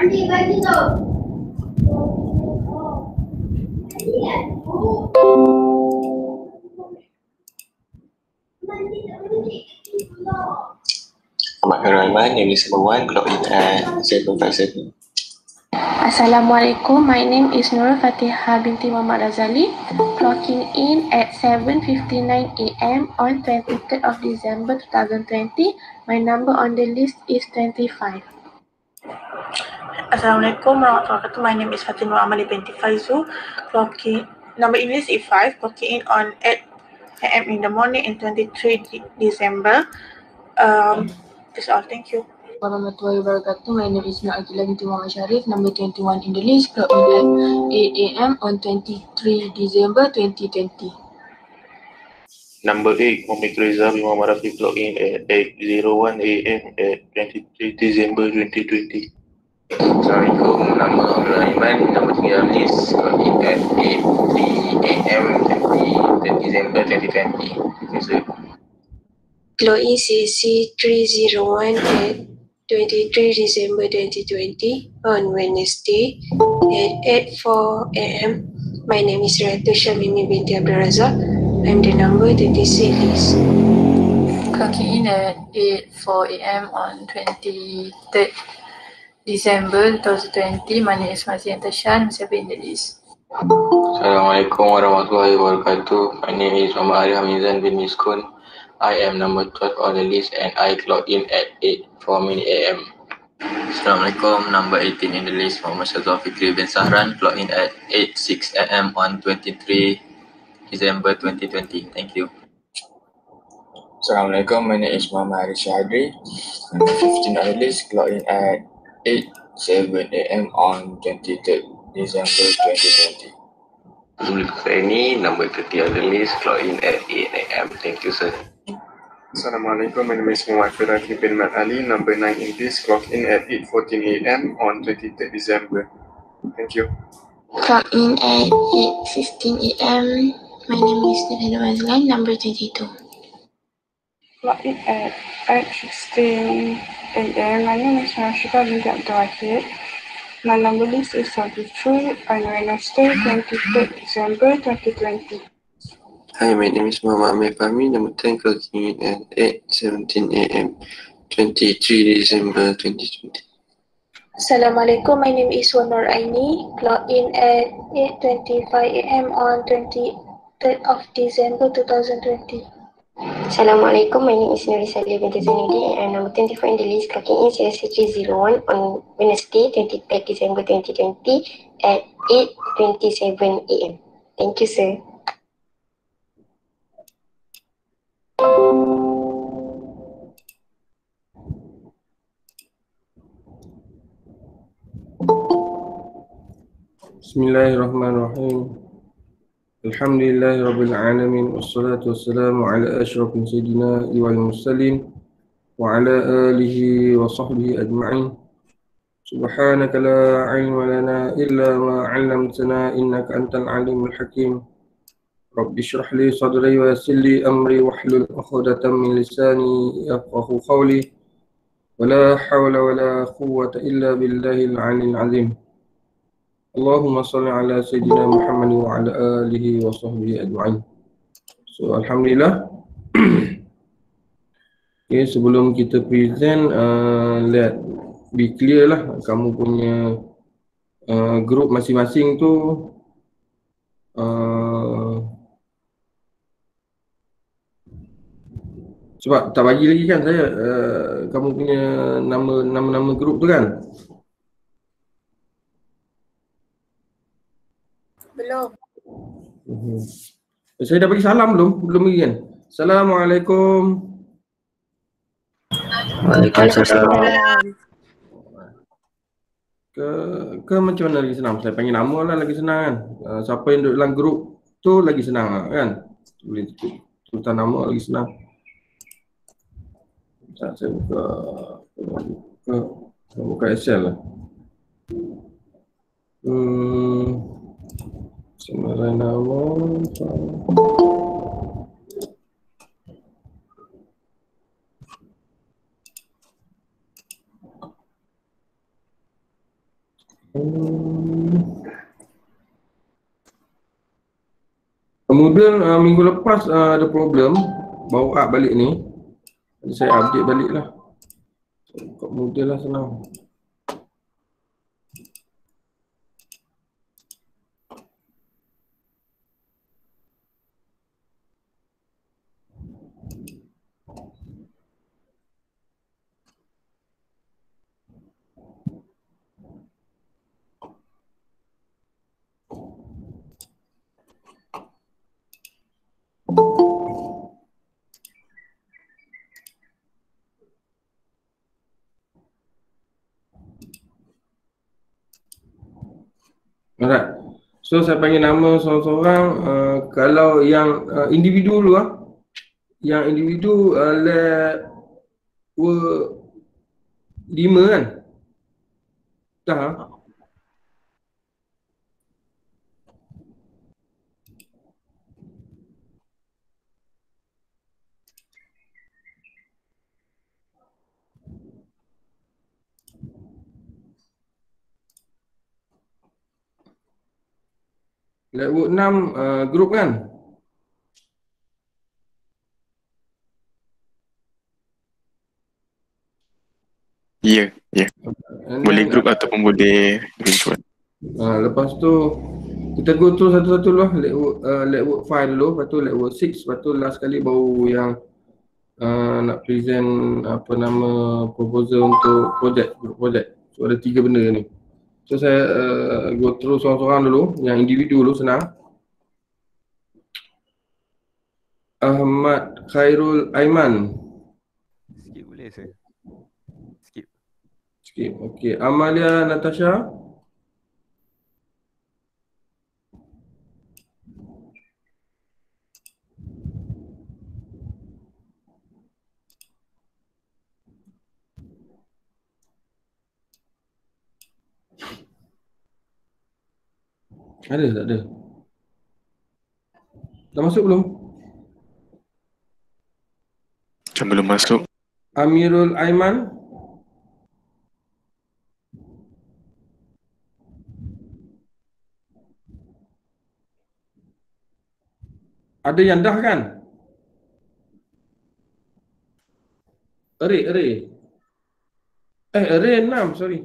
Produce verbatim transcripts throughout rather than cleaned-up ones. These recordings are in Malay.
Rahman, name is number one, clock in at seven five seven. Assalamualaikum, my name is Nur Fatihah binti Muhammad Razali, clocking in at seven fifty-nine a m on twenty-third of December twenty twenty. My number on the list is twenty-five. Assalamualaikum warahmatullahi wabarakatuh. My name is Fatimah Amali binti Faizu, clocking number in list is five, clocking in on eight a m in the morning in twenty-third December. Um, that's all. Thank you. Warahmatullahi wabarakatuh. My name is Nur Aqilah binti Muhammad Sharif, number twenty-one in the list, clock in at eight a m on twenty-third December twenty twenty. Number eight, Muhammad Reza bin Muhammad Rafiq, clock in at eight oh one a m at twenty-third December twenty twenty. Assalamualaikum, nama Abdul Rahman, nama tiga list, clock in at eight three a m twenty-third December twenty twenty. Thank you, sir. Clock in C C three oh one at twenty-third December twenty twenty on Wednesday at eight four a m. My name is Ratu Shamimi binti Abdul Razak. I'm the number thirty-six list. Clocking in at eight four a m on twenty-third December twenty twenty. My name is Mazin Tashan, I'm seven in the list. Assalamualaikum warahmatullahi wabarakatuh. My name is Muhammad Arif Hamizan bin Miskun. I am number twelve on the list and I clock in at eight four a m. Assalamualaikum, number eighteen in the list, Muhammad Shazwa Fikri bin Sahran, clock in at eight six a m on twenty-third December twenty twenty. Thank you. Assalamualaikum, my name is Muhammad Haris Syahadri, number fifteen on the list, clock in at eight seven a m on twenty-third December twenty twenty. Zulkarnaini, number thirty on the list, clock in at eight a m. Thank you, sir. Assalamualaikum, my name is Muhammad Firaki bin Mat Ali, number nine in this, clock in at eight fourteen a m on twenty-third December. Thank you. Clock in at eight fifteen a m. My name is Nurhana Mazlan, number twenty-two. Clock in at eight sixteen a m. My name is Rashida binti Abdul Wahid. My number list is thirty-three on Wednesday, twenty-third December twenty twenty. Hi, my name is Muhammad Amir Fahmi, number ten, clocking in at eight seventeen a m twenty-third December twenty twenty. Assalamualaikum, my name is Wanur Aini, clock in at eight twenty-five a m on twenty-third of December twenty twenty. Assalamualaikum, my name is Nuri Salih binti Zainuddin and I'm number twenty-four in the list, clocking in C S C three oh one on Wednesday, twenty-third December twenty twenty at eight twenty-seven a m. Thank you, sir. Bismillahirrahmanirrahim. Alhamdulillahi Rabbil Alamin. Wassalatu wassalamu ala ashrafil sayyidina wal mursalin wa ala alihi wa sahbihi ajma'in. Subhanaka la ilma lana illa ma 'allamtana innaka antal alimul hakim. Rabbi shrah li sadri wa yassir li amri wahlul 'uqdatam min lisani yafqahu qawli. Wala hawla wala quwwata illa billahil 'aliyyil 'azim. Allahumma salli ala Sayyidina Muhammad wa ala alihi wa sahbihi ajma'in. So, Alhamdulillah. Okay, sebelum kita present, uh, let be clear lah kamu punya uh, group masing-masing tu uh, sebab tak bagi lagi kan saya uh, kamu punya nama nama-nama group tu kan. Belum. Uh-huh. Saya dah bagi salam belum? Belum lagi kan? Assalamualaikum. Waalaikumsalam. Ke, ke macam mana lagi senang? Saya panggil nama lah lagi senang kan? Uh, siapa yang duduk dalam grup tu lagi senang lah, kan? Boleh tulis nama lagi senang. Sekejap saya buka, buka, saya buka Excel lah. Hmm. Sebenarnya nama Kemudian uh, minggu lepas uh, ada problem bawa up balik ni. Jadi saya update balik lah. Kemudian lah senang. Alright. So saya panggil nama seorang-seorang. Uh, kalau yang uh, individu dulu lah. Yang individu uh, level lima kan? Dah lah. Level enam uh, group kan? Ya, ya. Boleh group ataupun boleh individual. Uh, lepas tu kita go through satu-satu dulu lah. Level, uh, level lima dulu, lepas tu level enam, lepas tu last kali baru yang uh, nak present apa nama proposal untuk project, group project. So ada tiga benda ni. So saya uh, go through seorang-seorang dulu, yang individu dulu senang. Ahmad Khairul Aiman. Skip boleh saya? Skip. Skip, okey. Amalia Natasha. Ada tak ada? Dah masuk belum? Macam belum masuk. Amirul Aiman. Ada yang dah kan? Array, array. Eh, array enam, sorry.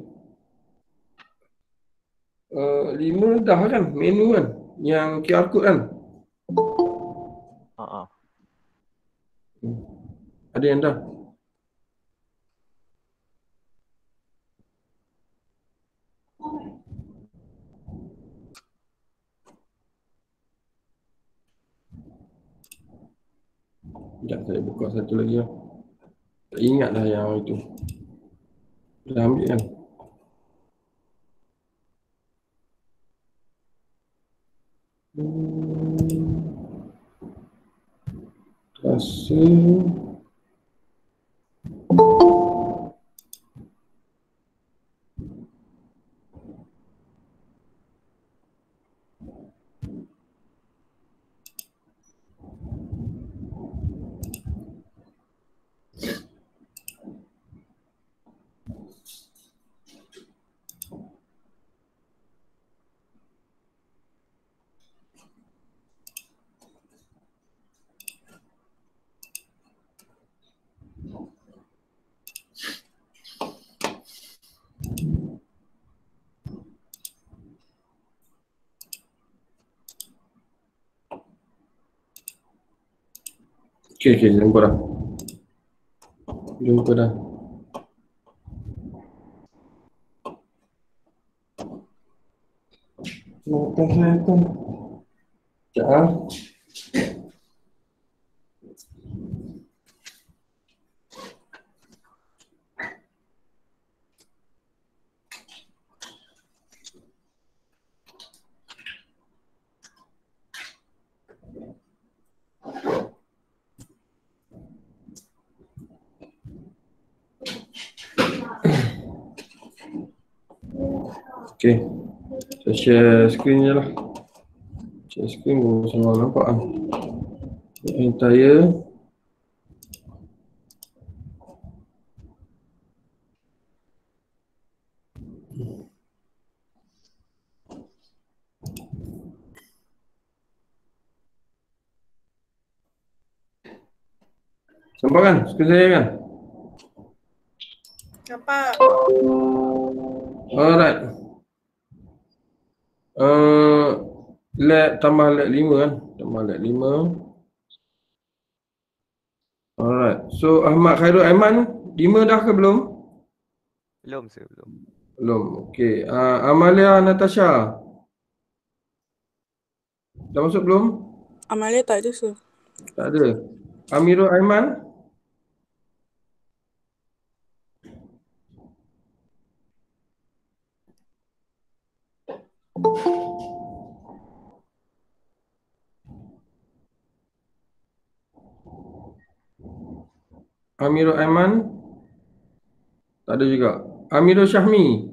Uh, lima dah kan? Menu kan? Yang Q R code kan? Uh-uh. Hmm. Ada yang dah. Sekejap saya buka satu lagi lah. Tak ingat dah yang itu. Dah ambil kan? Hmm. Rasa okey, okey, jumpa dah. Jumpa dah. Nak saya tu. Sekejap. Okey. Saya share screen je lah. Share screen baru senang nampak kan. Entire. Nampak kan skrin saya kan? Nampak. Alright. Uh, lab tambah lab lima kan? Tambah lab lima. Alright. So Ahmad Khairul Aiman lima dah ke belum? Belum sir, belum. Belum. Okey. Uh, Amalia Natasha. Dah masuk belum? Amalia tak ada sir. Tak ada. Amirul Aiman. Amirul Aiman. Tak ada juga. Amirul Syahmi.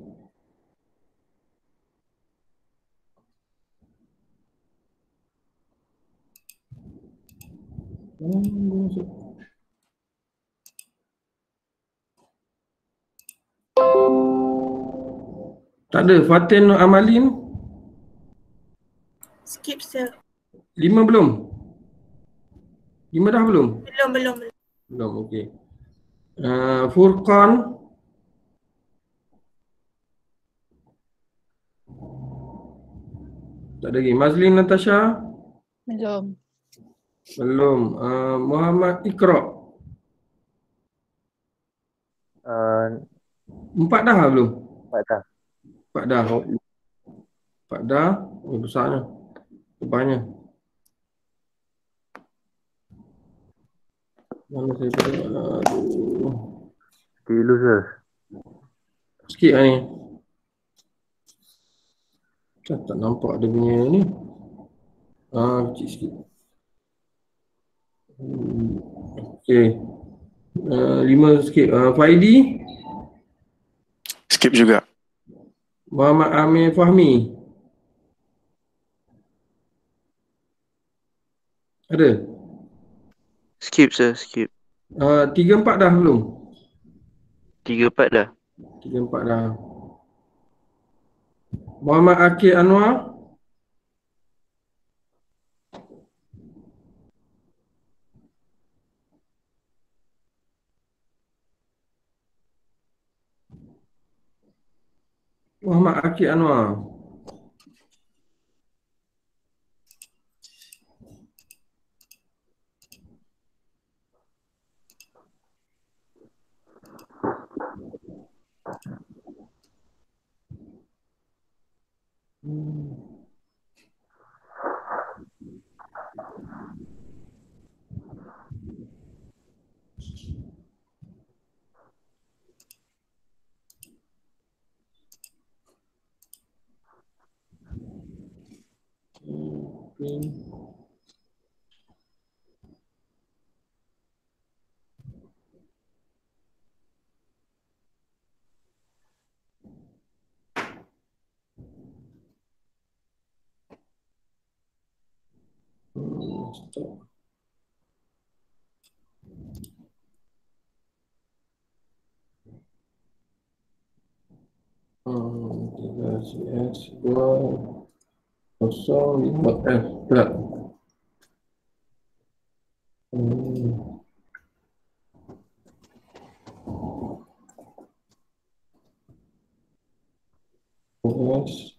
Tak ada. Fatin Nur Amalin. Skip sir. Lima belum? Lima dah belum? Belum, belum, belum. Belum, okey. Uh, Furqan. Tak ada lagi. Mazlin Natasha. Belum. Belum. Uh, Muhammad Iqra. Uh, Empat dah belum? Empat dah. Empat dah. Empat dah. Oh, besarnya. Banyak. Mana saya tengok? Aduh. Tilu sir. Sikit lah ni. Tak, tak nampak dia punya ni. Ah, kecil sikit. Hmm. Okey. Uh, lima sikit. Uh, Faidi. Skip juga. Muhammad Amir Fahmi. Ada? Skip sir, skip. Uh, tiga empat dah belum? Tiga empat dah. Tiga empat dah. Muhammad Akid Anwar. Muhammad Akid Anwar. Hmm. Okay. Hmm, stop. Hmm, tiga C S dua kosong lima F plat. Hmm. Yes.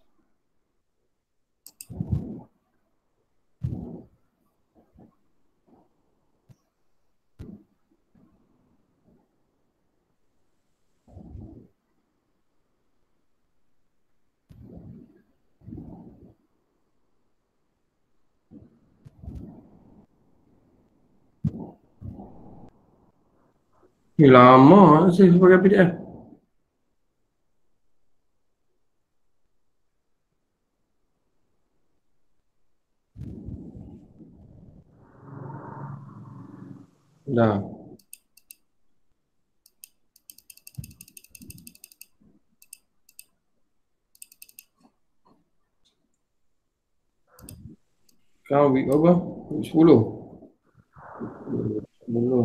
Ni lama saya pakai P D F. Dah. Kau week apa? Week sepuluh. Sepuluh.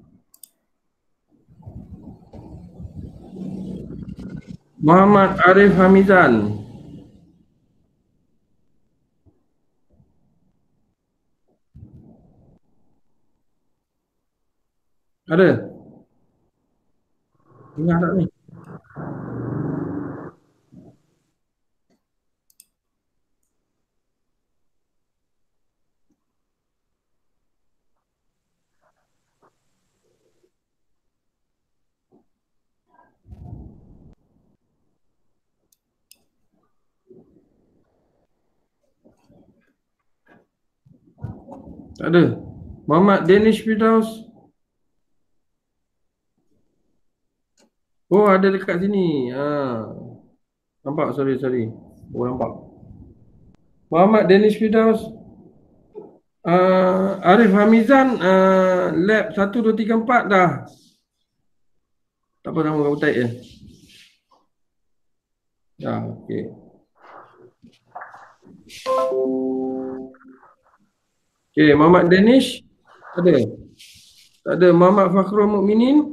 Muhammad Arif Hamizan. Ada? Ingat tak ni? Tak ada. Muhammad Danish Firdaus. Oh, ada dekat sini. Ha. Nampak? Sorry, sorry. Oh, nampak. Muhammad Danish Firdaus. Uh, Arif Hamizan, uh, lab satu, dua, tiga, empat dah. Tak apa, nama kamu type je. Dah, okey. Okey, Muhammad Danish. Ada? Tak ada. Muhammad Fakhrul Mukminin.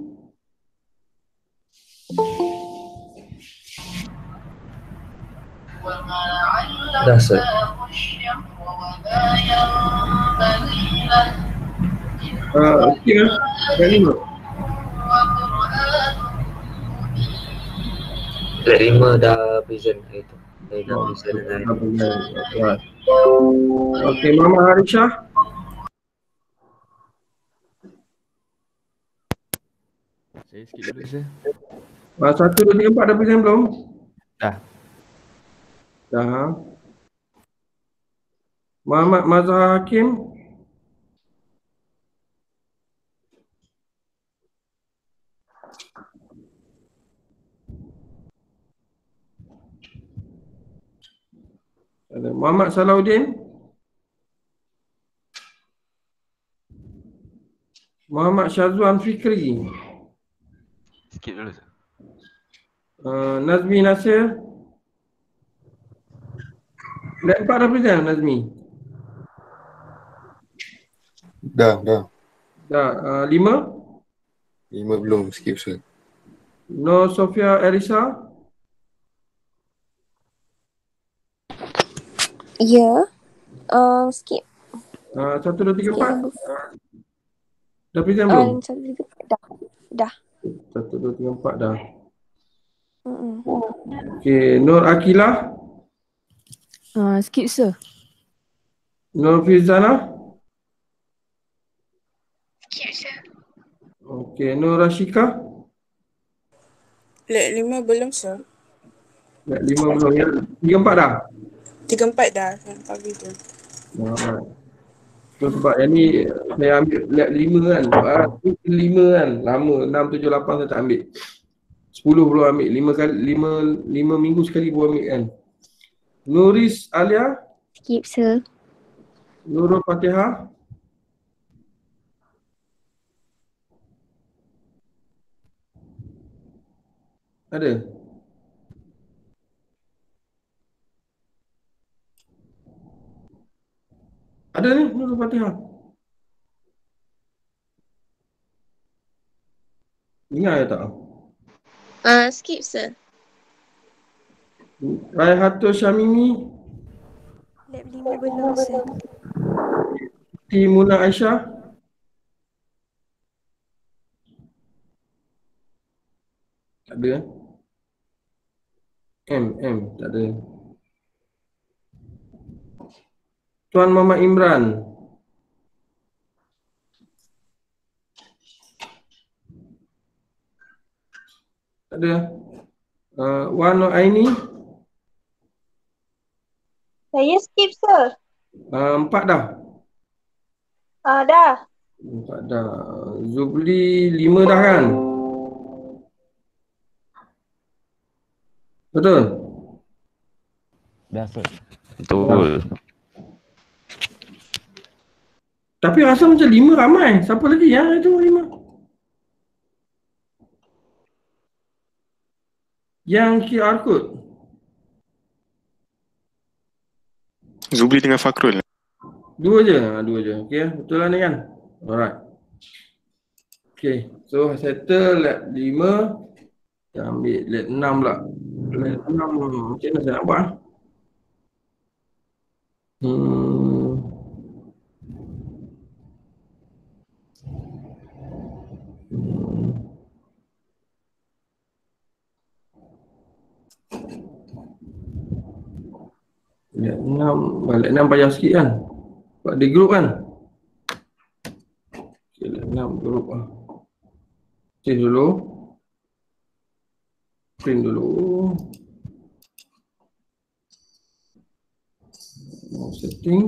Dah, Sir. Uh, okey lah. Dah lima. Lab lima dah present hari tu. Saya dah present dengan hari tu. Okey, Muhammad Harishah. Saya skip dulu, Sir. Uh, satu, dua, tiga, empat dah present belum? Dah. Dah. Muhammad Mazhar Hakim. Ada Muhammad Salahuddin. Muhammad Syazwan Fikri. Skip dulu, Sir. Uh, Nazmi Nasir. Dah empat dah present Nazmi. Dah, dah. Dah, uh, lima. Lima belum, skip, Sir. Nur Sofia Erisa. Ya. Uh, skip. Uh, satu, dua, tiga, Skip empat. dulu. Dah present belum? Uh, satu, tiga, dah. Dah. Satu, dua, tiga, empat dah. Mm-mm. Okey, Nur Akilah. Uh, skip, Sir. Nur Fizana. Skip, Sir. Okey, Nur Rashika. Lab lima belum, Sir. Lab lima belum ya. Tiga, empat dah. Tiga empat dah yang pagi tu. Alright. So, sebab yang ni saya ambil lab lima kan. Ah, lima kan. Lama enam, tujuh, lapan saya tak ambil. Sepuluh belum ambil. Lima kali lima lima minggu sekali baru ambil kan. Nuris Alia. Skip, Sir. Nurul Fatihah. Ada? Ada ni Nurul Fatihah. Ingat ya tak? Uh, skip, Sir. Raihatul Syamimi. Lab lima belum, Sir. Timuna Aisyah. Tak ada. M, M, tak ada. Tuan Muhammad Imran. Tak ada. Uh, Wan Nur Aini. Saya skip, Sir. Uh, empat dah. Ah, dah. Empat dah. Zubli lima dah kan? Betul? Dah, Sir. Betul. Tapi rasa macam lima ramai. Siapa lagi yang itu lima? Yang Q R code. Zubli dengan Fakrul. Dua je, ha, dua je. Okey, betul lah ni kan? Alright. Okey, so settle lab lima. Kita ambil lab enam pula. Lab enam, macam mana saya nak buat? Hmm. enam, balik enam payah sikit kan? Buat di grup kan? Okay, enam grup lah. Change dulu. Print dulu. Setting.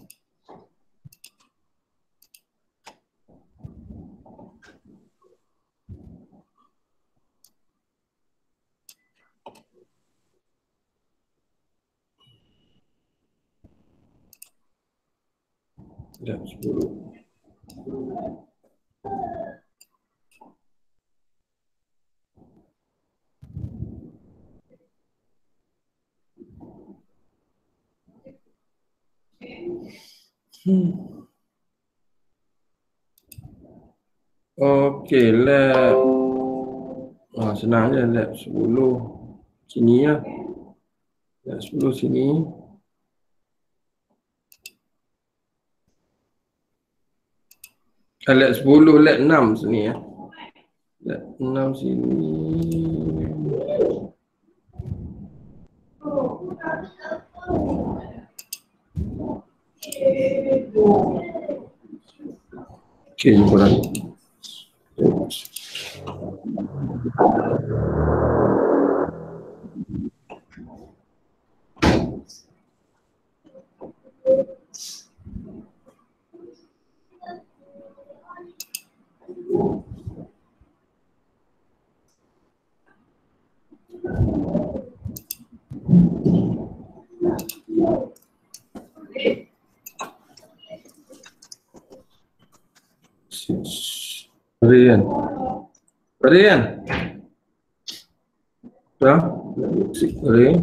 Dah sepuluh. Hmm. Okey, lab. Ah, senang je lab sepuluh. Sini lah. Lab sepuluh sini. Ah, lab sepuluh, lab enam sini ya. Lab enam sini. Okey, jumpa lagi. Rian. Rian. Dah? Rian.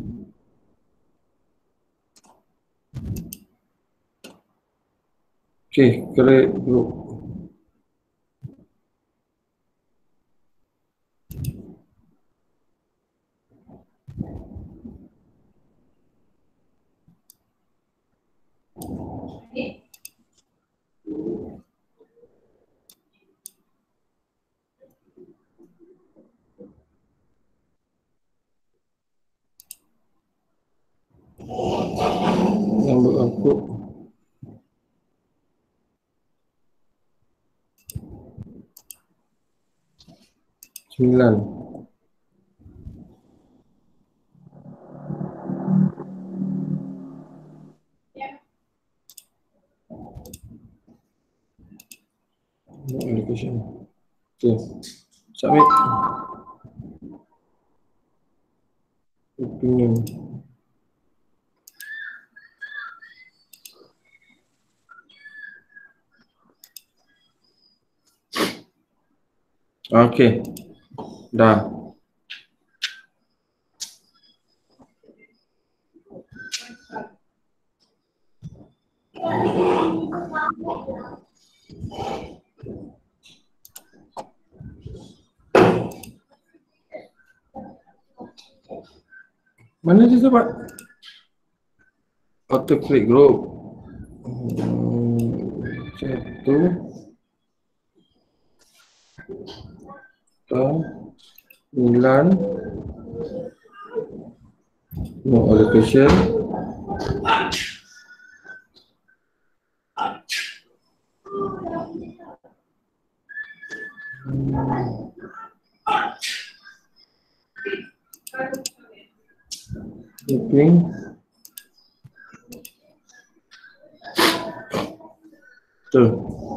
Okey, create group. Nombor aku sembilan. Education. Okay. Submit. Opinion. Okay. Dah. Mana dia dapat? Auto create group. Hmm, satu. Sembilan. No allocation. Shipping. Tuh.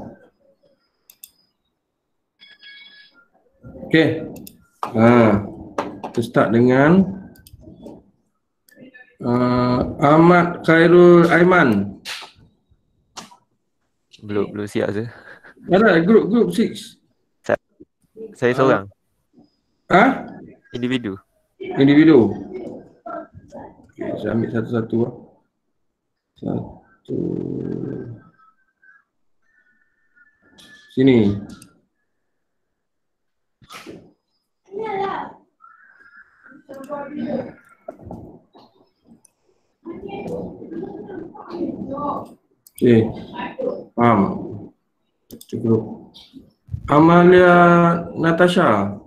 Okey. Ha. Kita start dengan uh, Ahmad Khairul Aiman. Belum belum siap saya. Ada group group six. Saya, saya seorang. Ah? Ha? Individu. Individu. Okay, saya ambil satu-satu lah. Satu. Sini. Okey. Faham. Cukup. Amalia Natasha.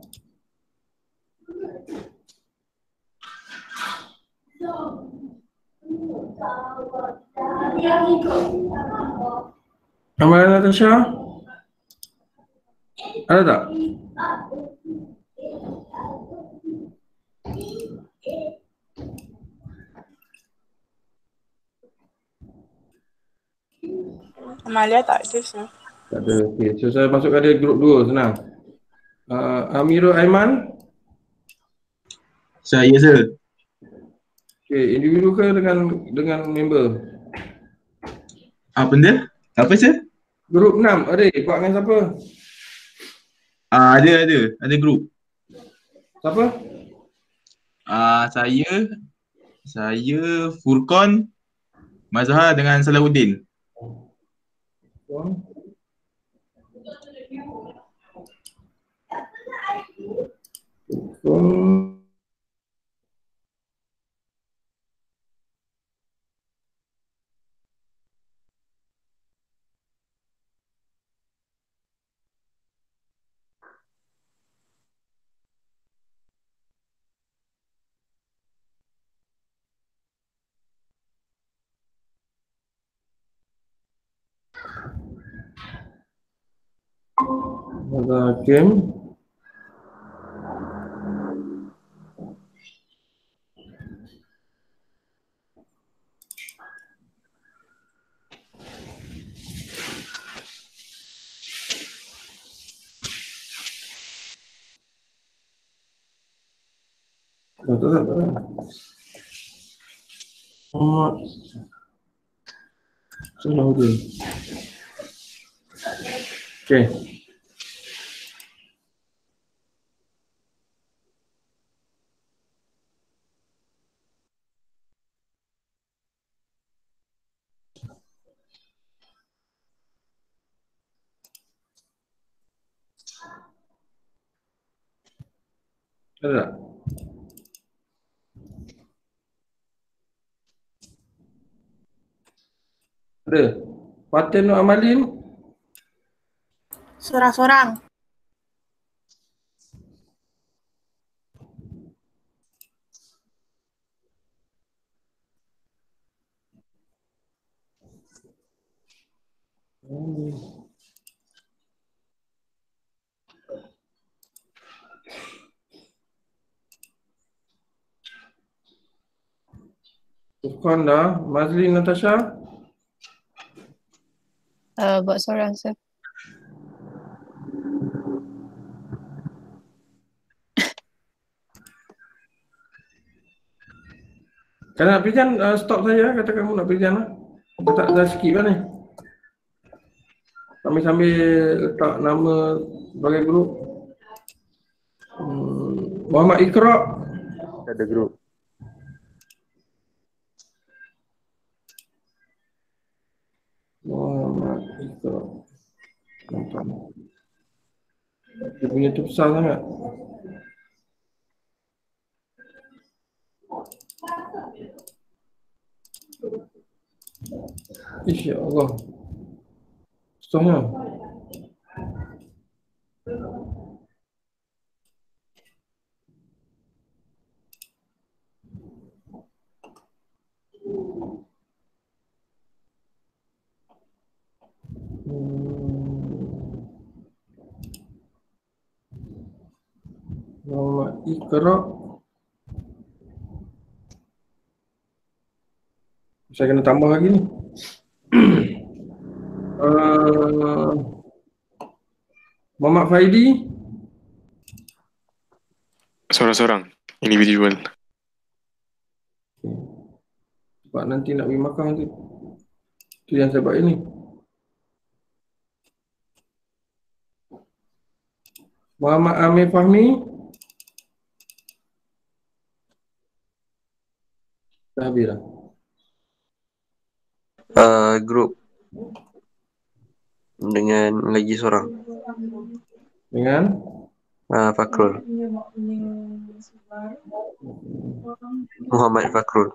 Amalan Natasha? Ada tak? Amalia tak ada sir. Tak ada. Okay. So saya masukkan dia grup dua, senang. Uh, Amirul Aiman? Saya, sir. Okay, individu ke dengan dengan member? Apa benda? Apa, sir? Grup enam, ada buat dengan siapa? Ah, ada, ada. Ada grup. Siapa? Ah, saya, saya, Furqan, Mazhar dengan Salahuddin. Hmm. Ada Hakim. Tak, tak, tak, tak. Muhammad Salahuddin. Okay. Ada tak? Ada. Fatin Nur Amalin? Sorang-sorang. Hmm. Furqan dah. Mazlin Natasha? Uh, buat seorang, sir. Kalau nak pilihan, uh, stop saya. Kata kamu nak pilihan lah. Kita tak dah skip lah ni. Sambil-sambil letak nama sebagai grup. Hmm. Muhammad Iqra'. Ada grup. Muhammad Iqra'. Nampak. Dia punya tu besar sangat. Insya Allah. Besarnya. Muhammad Iqra'. Saya kena tambah lagi ni. uh, Muhammad Faidi. Seorang-seorang, individual. Sebab nanti nak pergi makan nanti. Itu yang saya buat ini. Muhammad Amir Fahmi. Dah habis dah. Uh, grup dengan lagi seorang. Dengan? Uh, Fakrul. Muhammad Fakrul.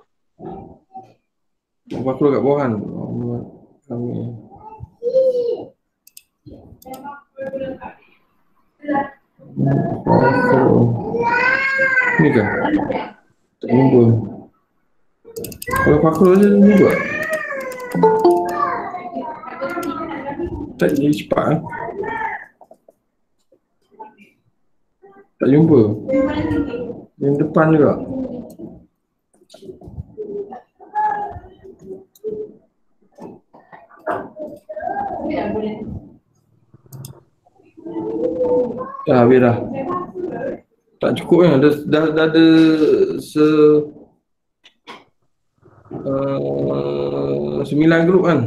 Fakrul kat bawah kan? Muhammad Amir. Fakrul. Ni kan? Tak jumpa. Kalau Fakrul je jumpa. Tak jadi cepat eh. Tak jumpa. Yang depan juga. Dah habis dah. Tak cukup kan? Dah, dah, dah ada se uh, sembilan grup kan?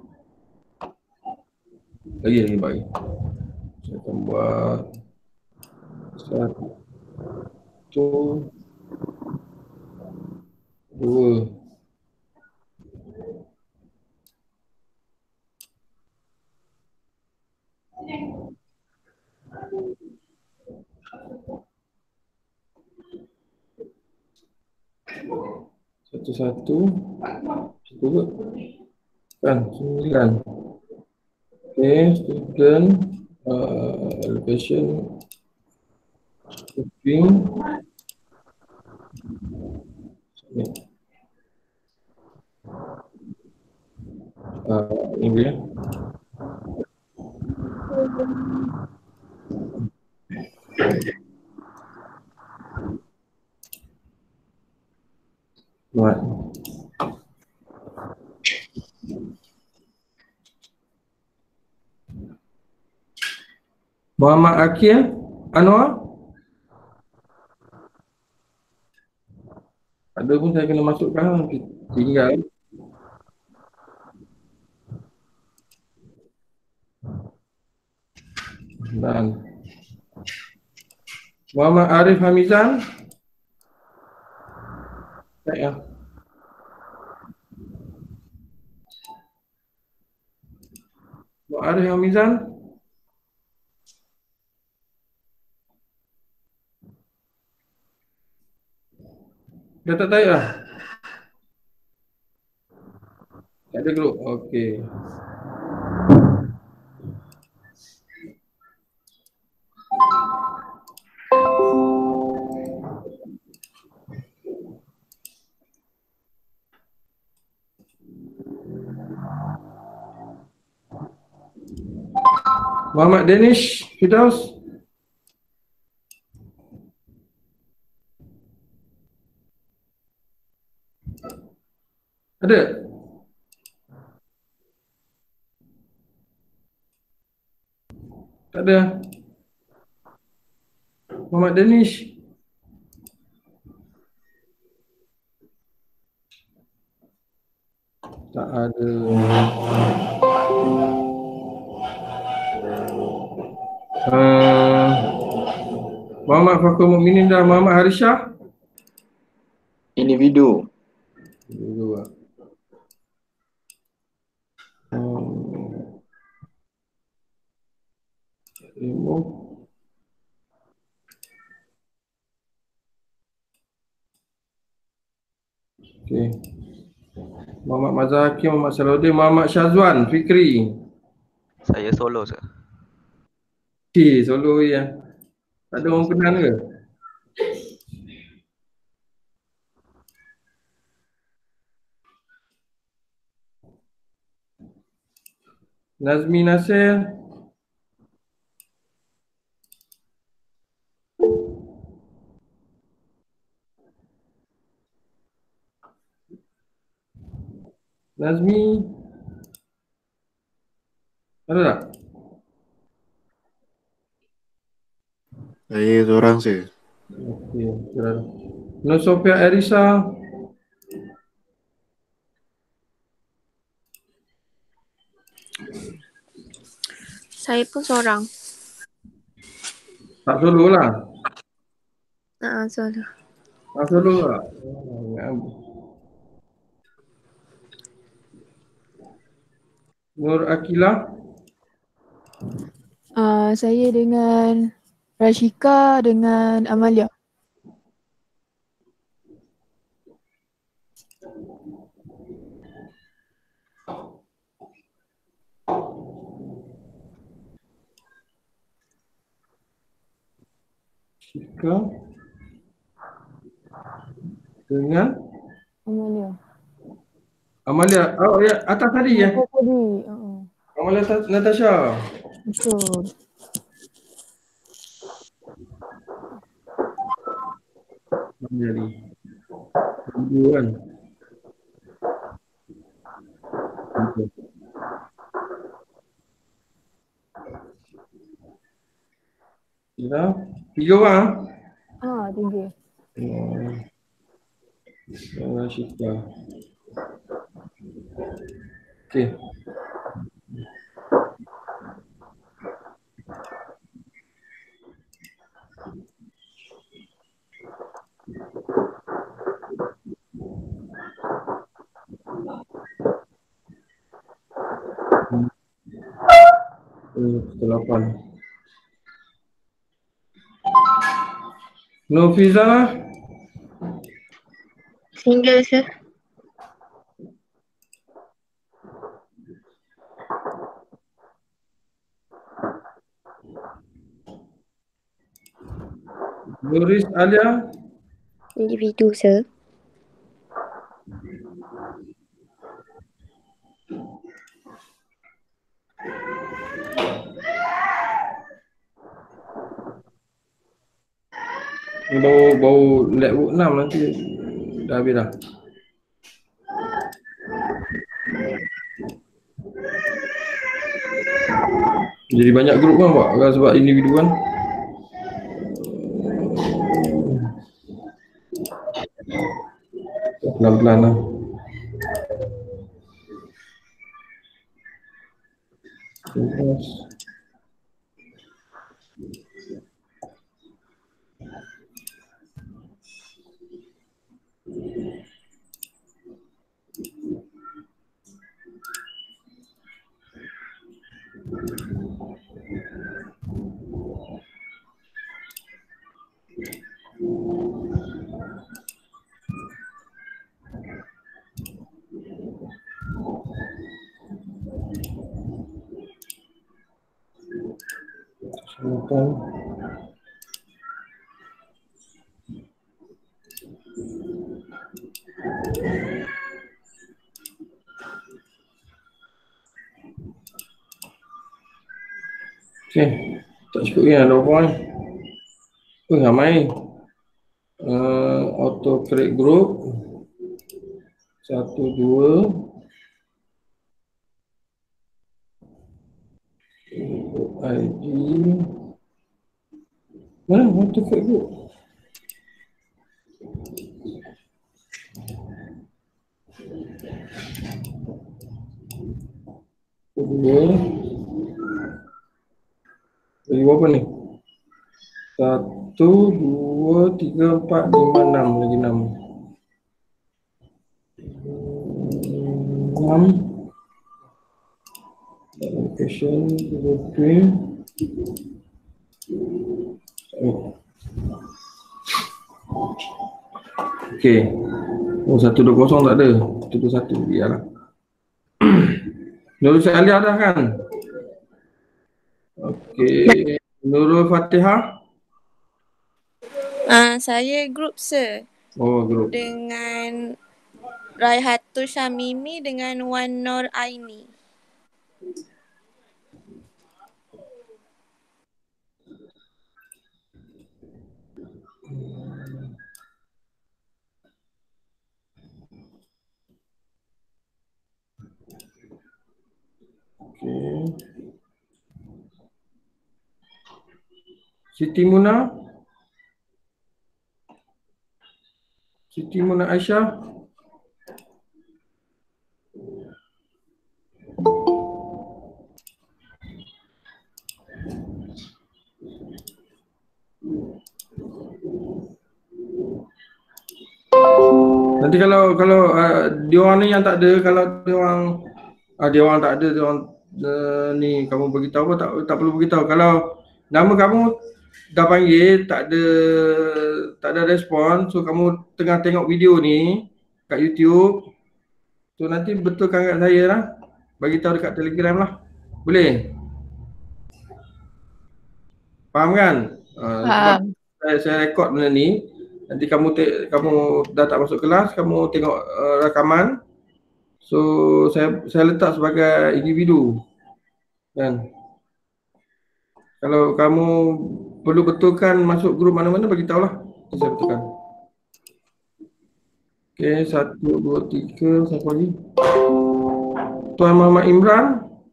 Lagi lagi bagi. Saya akan buat satu, dua. Satu-satu. Satu ke? Kan, sembilan. Okay, student, uh, allocation, shipping. Uh, ini dia. Right. Muhammad Akil Anwar. Ada pun saya kena masukkan, tinggal. Dan Muhammad Arif Hamizan. Tak ya. Muhammad Arif Hamizan. Dah tak tahu lah. Tak ada grup. Okey. Muhammad Danish Firdaus. Ada? Tak ada. Muhammad Danish. Tak ada. Uh, Muhammad Fakhur Mukminin dan Muhammad Harishah. Individu. Individu lah. Um, remove. Okay. Muhammad Mazhar Hakim, Muhammad Salahuddin, Muhammad Syazwan Fikri. Saya solo sir. Okay, solo ya. Tak ada orang kenal ke? Nazmi Nasir. Nazmi. Ada tak? Saya seorang saya. Okey, sudah. Nur Sofia Arisa. Saya pun seorang. Tak solo lah. Haa, solo. Tak solo lah. Nur Akila. Uh, saya dengan Rashika dengan Amalia. Rashika dengan Amalia. Amalia, oh ya, atas tadi ya. Atas tadi. Uh-uh. Amalia Natasha. Betul. Jadi. Video kan. Okay. Ya, tiga orang. Ah, tiga. Oh. Terima kasih. Okey. Hmm, delapan. Nofiza. Single, sir. Nuris Alia. Individu, sir. Bau bau network enam nanti dah habis dah. Jadi banyak grup kan Pak, kalau sebab individu kan. Pelan-pelan lah. Terus. Selatan. Okey, tak cukup ni ada apa ni? Oh, ramai. Uh, auto create group. Satu, dua. I D. Mana auto create group? Dua. Jadi berapa ni? Satu, dua, tiga, empat, lima, enam. Lagi enam. Enam. Location, Google. Oh. Okey. Oh, satu dua kosong tak ada. Satu dua satu. Biarlah. Nurul Alia dah kan? Okey. Nurul Fatihah. Uh, saya grup, sir. Oh, grup. Dengan Raihatul Syamimi dengan Wan Nur Aini. Okay. Siti Muna. Siti Muna Aisyah. Nanti kalau kalau uh, dia orang ni yang tak ada, kalau dia orang uh, dia orang tak ada, dia orang uh, ni kamu beritahu apa tak tak perlu beritahu. Kalau nama kamu dah panggil tak ada tak ada respon, so kamu tengah tengok video ni kat YouTube. So nanti betulkan kat saya lah. Bagi tahu dekat Telegram lah. Boleh? Faham kan? Uh, sebab saya, saya rekod benda ni. Nanti kamu te, kamu dah tak masuk kelas, kamu tengok uh, rakaman. So saya saya letak sebagai individu kan. Kalau kamu perlu betulkan masuk grup mana-mana, bagi tahulah. Saya betulkan. Okey, satu, dua, tiga, siapa lagi? Tuan Muhammad Imran.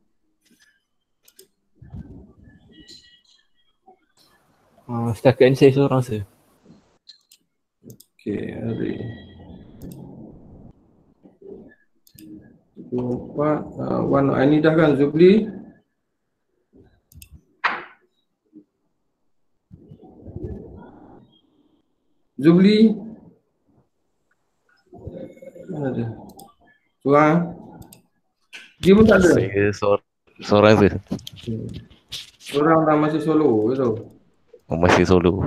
Uh, setakat ni saya seorang sir. Okey, hari. Empat, uh, Wan Aini dah kan, Zubli. Zubli. Mana dia? Seorang. Dia pun tak ada. Saya seor seorang je. Seorang dah masih solo tu. Oh, masih solo.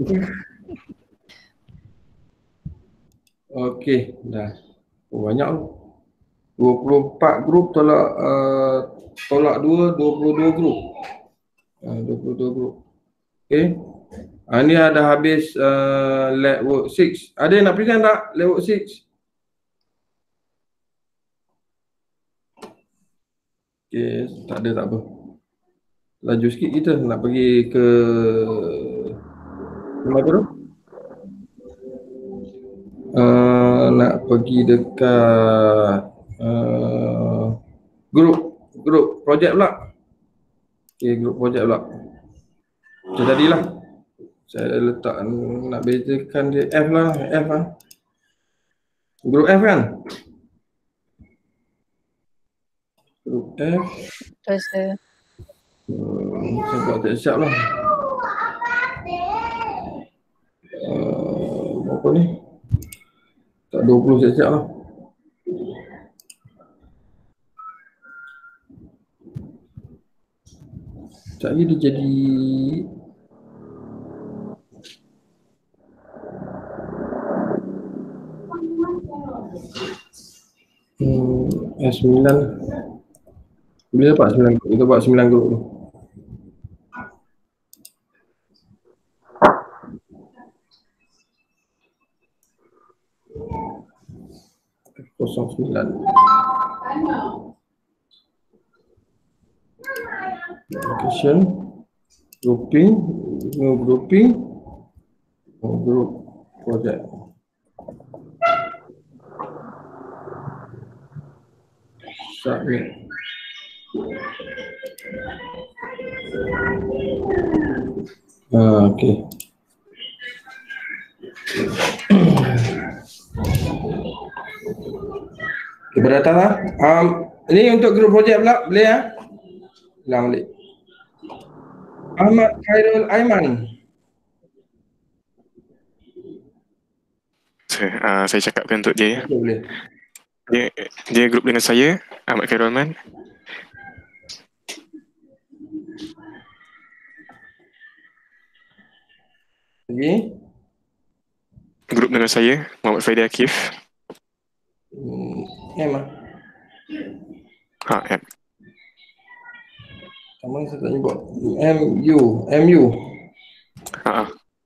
Okey, dah. Oh, banyak tu. dua puluh empat grup tolak uh, tolak dua, dua puluh dua grup. Uh, dua puluh dua grup. Okey. Ah, ni ada habis uh, lab work enam. Ada yang nak present tak lab work enam? Okey, tak ada tak apa. Laju sikit kita nak pergi ke mana tu? Uh, nak pergi dekat uh, grup grup projek pula. Okey, grup projek pula. Macam tadilah. Saya letak nak bezakan dia F lah, F lah. Grup F kan? Grup F. Terus uh, Hmm, saya buat tak siap lah. Uh, berapa ni? Tak dua puluh siap-siap lah. Sekejap lagi dia jadi hmm, S sembilan. Bila dapat sembilan grup? Kita buat sembilan grup tu. Kosong sembilan. Application, grouping, no grouping, no group project. Submit. Ah, okay. Kita datang lah. Um, ini untuk grup projek pula, boleh ya? Ulang balik. Ahmad Khairul Aiman. Saya, uh, saya cakapkan untuk dia. Okay, boleh. Dia, dia grup dengan saya, Ahmad Khairul Aiman. Lagi? Grup dengan saya, Muhammad Faidi Akif. Hmm, M lah. Ha, M. Sama saya tak nyebut. M U. M U. Ha.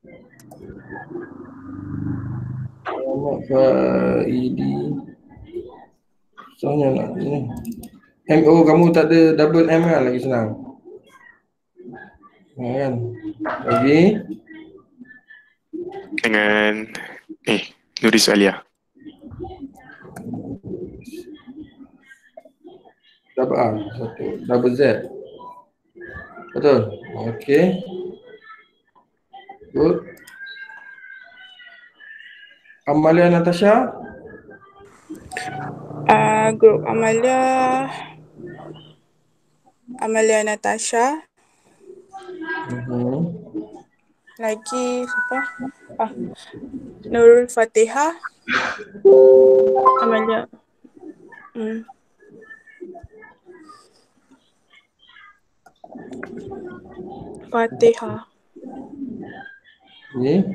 Muhammad Faidi. Soalnya nak ni. M O kamu tak ada double M kan, lagi senang. Ha, kan? Lagi? Dengan eh Nuris Alia. Double A, satu. Double Z. Betul? Okey. Good. Amalia Natasha. Uh, grup Amalia Amalia Natasha. Uh-huh. Lagi siapa? Ah, Nurul Fatihah. Amalia. Hmm. Fatihah. Ni.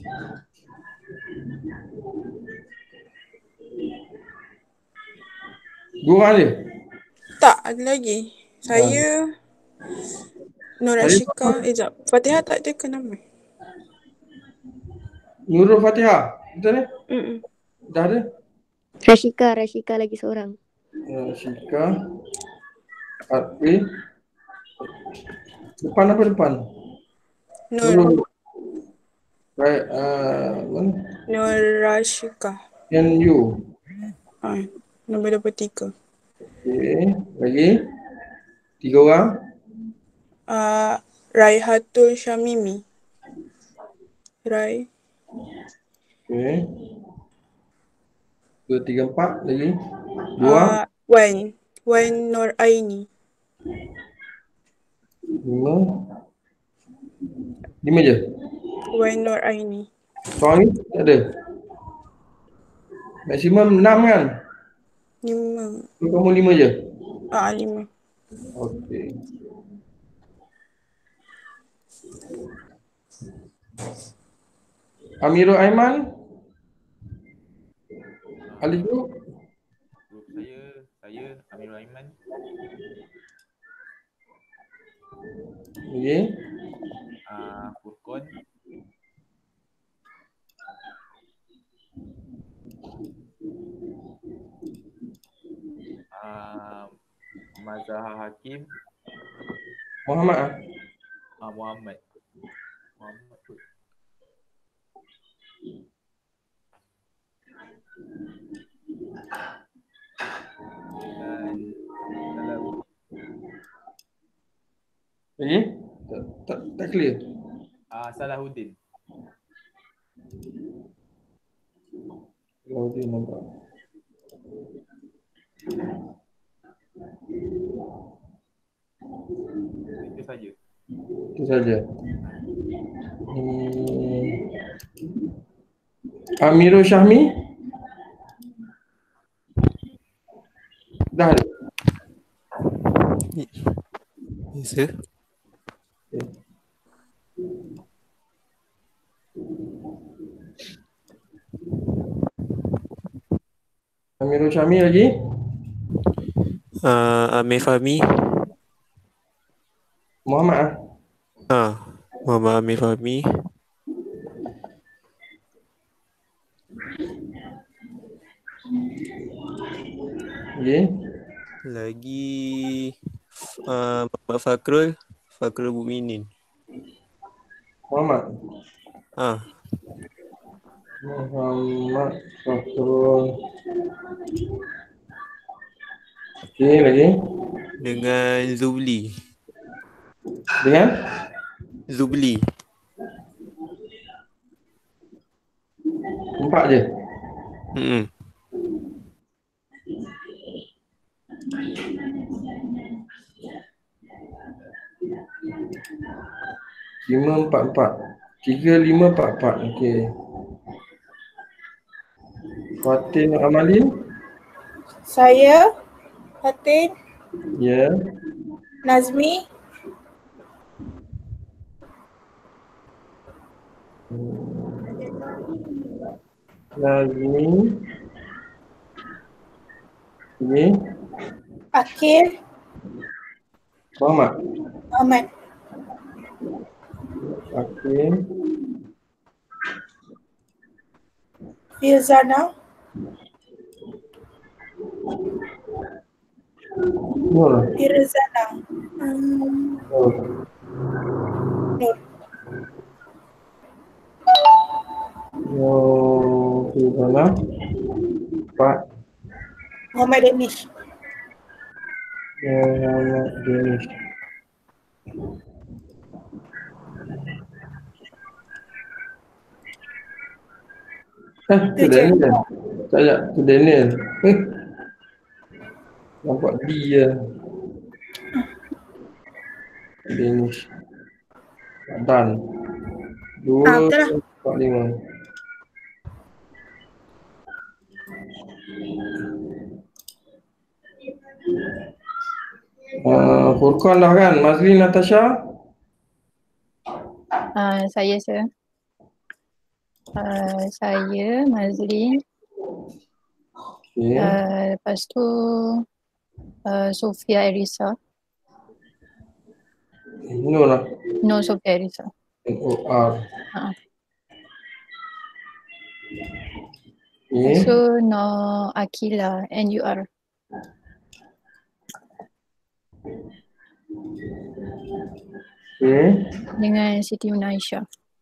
Dua orang dia? Tak, ada lagi. Saya Nur Ashika. Eh, jap. Fatihah tak ada ke nama? Nurul Fatihah. Betul ni? Mm-mm. Dah ada? Rashika, Rashika lagi seorang. Rashika. Arfi. Depan apa depan? Nur. Baik, uh, mana? Nur Rashika. Yang you. Ah, nombor dua puluh tiga. Okey, lagi? Tiga orang? Uh, Raihatul Syamimi. Rai. Okey. Dua, tiga, empat lagi? Dua? Uh, Wan. Wan Nur Aini. Lima? Lima je? Wan Nur Aini. Seorang ni tak ada? Maksimum enam kan? Lima. Kamu lima je? Ah, lima. Okey. Amirul Aiman? Ali Group? Grup saya, saya Amirul Aiman. Okey. Uh, Furqan. Uh, Mazhar Hakim. Muhammad ah? Uh, Muhammad. Muhammad tu. Dan dalam Lagi? Tak, tak, tak clear. uh, Salahuddin. Salahuddin nampak. Itu saja. Itu saja. Hmm. Amirul Syahmi? Dah ada? Yes, sir. Okay. Amirul Syahmi lagi? Uh, Amir Fahmi. Muhammad ah? Ah, Muhammad Amir Fahmi. Okay. Lagi uh, Muhammad Fakrul. Fakrul Mukminin. Muhammad? Ah. Muhammad Fakrul. Okey, lagi? Dengan Zubli. Dengan? Zubli. Empat je? Hmm. Lima, empat, empat. Tiga, lima, empat, empat. Okey. Fatin Amalin? Saya, Fatin, Ya. Yeah. Nazmi, Nazmi. Ini. Akil, Muhammad. Ahmad. Akil. Firzana, Nur. Firzana. Hmm. Nur. Nur. Nur. Firzana. Empat. Muhammad Danish. Muhammad Danish. Eh, tu Daniel. Tak ada, tu Daniel. Eh. Nampak dia. Danish. Dan. Dua, Ah, betul lah. empat, lima. Uh, Furqan dah kan? Mazlin, Natasha? Uh, saya sir. Uh, saya Mazlin. Okay. Uh, lepas tu uh, Sofia Erisa. Nur lah. No, Sofia Erisa. N O R. Uh. Okay. So no Akila N U R. Okay. Dengan Siti Muna Aisyah.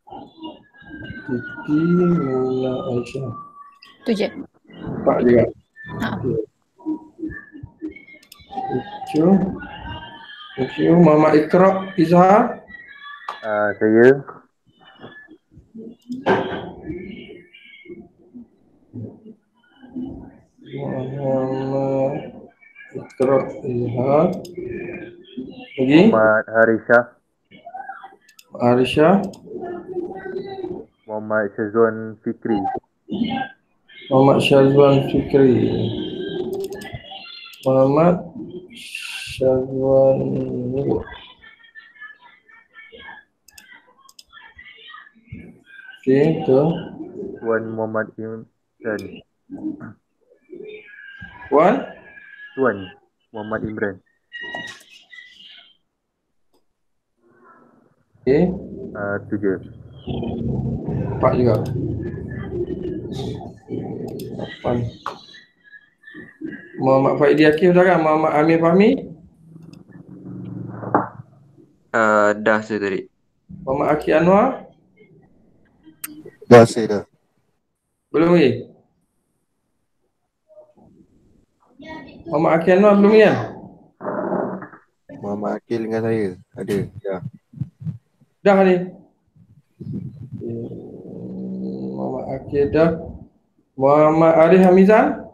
Siti Muna Aisyah. Tu je. Empat juga. Ha. Thank you. Thank you. Muhammad Iqra Izhar. Uh, saya. Muhammad Iqra Izhar. Lagi? Muhammad Harishah. Harishah. Muhammad Syazwan Fikri. Muhammad Syazwan Fikri. Muhammad Syazwan Okey, tu. Tuan Muhammad Imran. Tuan? Tuan Muhammad Imran. Okey. Uh, tu je. Empat juga. Lapan. Muhammad Faidi Hakim dah kan? Muhammad Amir Fahmi? Uh, dah saya tadi. Muhammad Aki Anwar? Dah saya dah. Belum lagi? Muhammad Aki Anwar belum lagi kan? Muhammad Akil dengan saya. Ada. Dah. Dah ni. Muhammad Akil dah. Muhammad Arif Hamizan?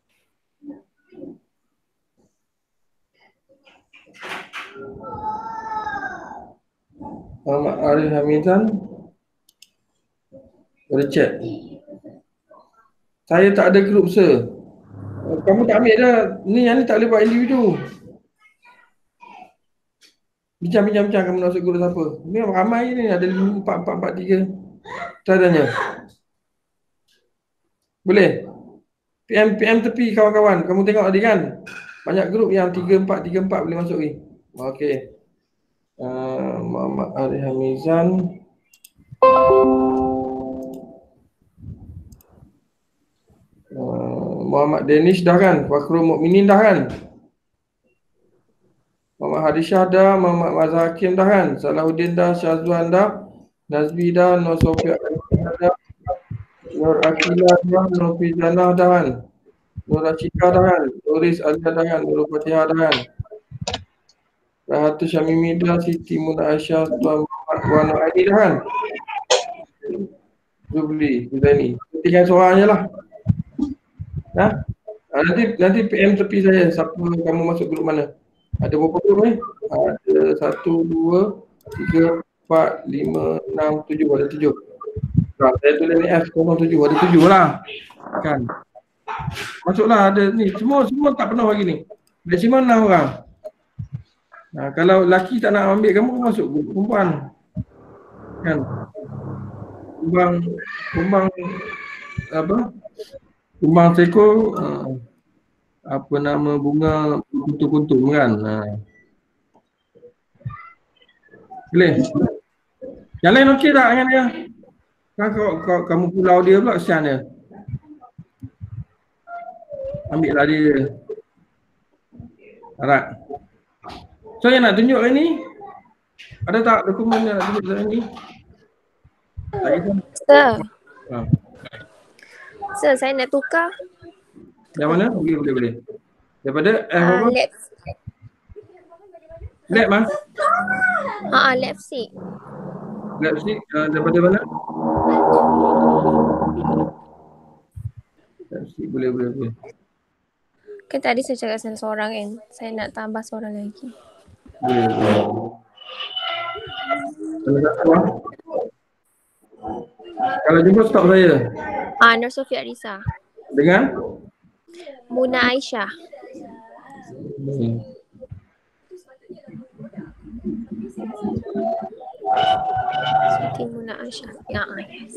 Muhammad Arif Hamizan? Boleh chat. Saya tak ada grup sir. Kamu tak ambil dah. Ni yang ni tak boleh buat individu. Bincang-bincang kamu nak masuk grup siapa. Ni ramai ni. Ada lima, empat, empat, empat, tiga. Try tanya. Boleh? P M, P M tepi kawan-kawan. Kamu tengok tadi kan? Banyak grup yang tiga, empat, tiga, empat boleh masuk ni. Okey. Uh, Muhammad Arif Hamizan. Uh, Muhammad Danish dah kan? Fakrul Mukminin dah kan? Muhammad Hadishah dah, Muhammad Mazhar Hakim dah kan? Salahuddin dah, Syazwan dah, Nazbi dah, Nur Sofia dah, Nur Akilah dah, Nur Fizanah dah kan? Nur Rashika dah kan? Nuris Alia dah kan? Nur Fatihah dah kan? Rahatu Syamimi dah, Siti Muna Aisyah, Tuan Muhammad Wan Aini dah kan? Zubli, Huzaini. Tinggal seorang je lah. Ha? Nanti nanti P M tepi saya siapa kamu masuk grup mana. Ada berapa grup ni? Ada satu, dua, tiga, empat, lima, enam, tujuh. Ada tujuh. Nah, saya tulis ni F kosong tujuh. Ada tujuh lah. Kan? Masuklah ada ni. Semua semua tak penuh lagi ni. Maksimum enam orang. Nah, kalau lelaki tak nak ambil kamu, kamu masuk grup perempuan. Kan? Kumbang, kumbang apa? Kumbang seko uh, apa nama bunga kuntum-kuntum kan. Uh. Boleh? Yang lain okey tak dengan dia? Kan kau, kau, kamu pulau dia pula kesian dia. Ambil lah dia. Alright. So yang nak tunjuk hari ni? Ada tak dokumen yang nak tunjuk hari ni? Sir. Ha. Sir, saya nak tukar. Yang mana? Boleh, boleh, boleh. Daripada eh, Uh, apa? lab. Lab mah? Ha, lab C. Lab C uh, daripada mana? Lab C boleh, boleh, boleh. Kan tadi saya cakap saya seorang kan. Saya nak tambah seorang lagi. Boleh, boleh. Kalau satu lah. Kalau jumpa stop saya. Ah, Nur Sofia Risa. Dengan? Muna Aisyah. Hmm. Siti Muna Aisyah. Ya, ah, yes.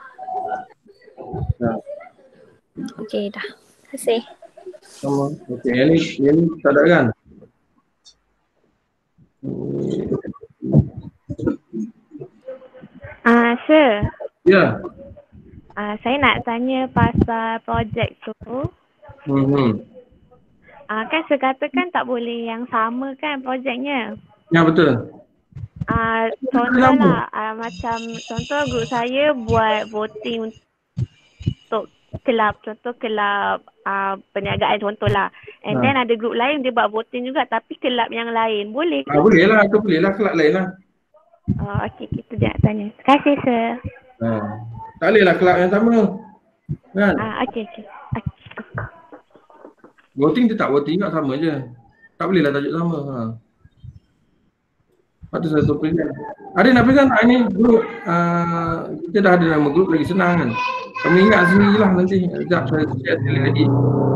Ya. Okey dah. Terima kasih. Sama. Okey, yang ni, yang ni tak ada kan? Ah, uh, sir. Ya. Uh, saya nak tanya pasal projek tu. Hmm. Ah, Ah, kan saya katakan tak boleh yang sama kan projeknya. Ya, betul. Ah, contoh lah, ah, macam contoh grup saya buat voting untuk kelab, contoh kelab ah, perniagaan contoh lah. And Ha. then ada grup lain dia buat voting juga tapi kelab yang lain. Boleh ke? Ah, boleh lah, tu boleh lah, kelab lain lah. Oh, okey, kita jangan tanya. Terima kasih, sir. Ha. Tak boleh lah kelab yang sama. Kan? Ah, okey, okey. Voting tetap voting tak sama je. Tak boleh lah tajuk sama. Ha. Lepas tu satu present. Ada nak present tak ni grup? Uh, kita dah ada nama grup lagi senang kan. Kami ingat sendiri lah nanti. Sekejap saya share sekali lagi.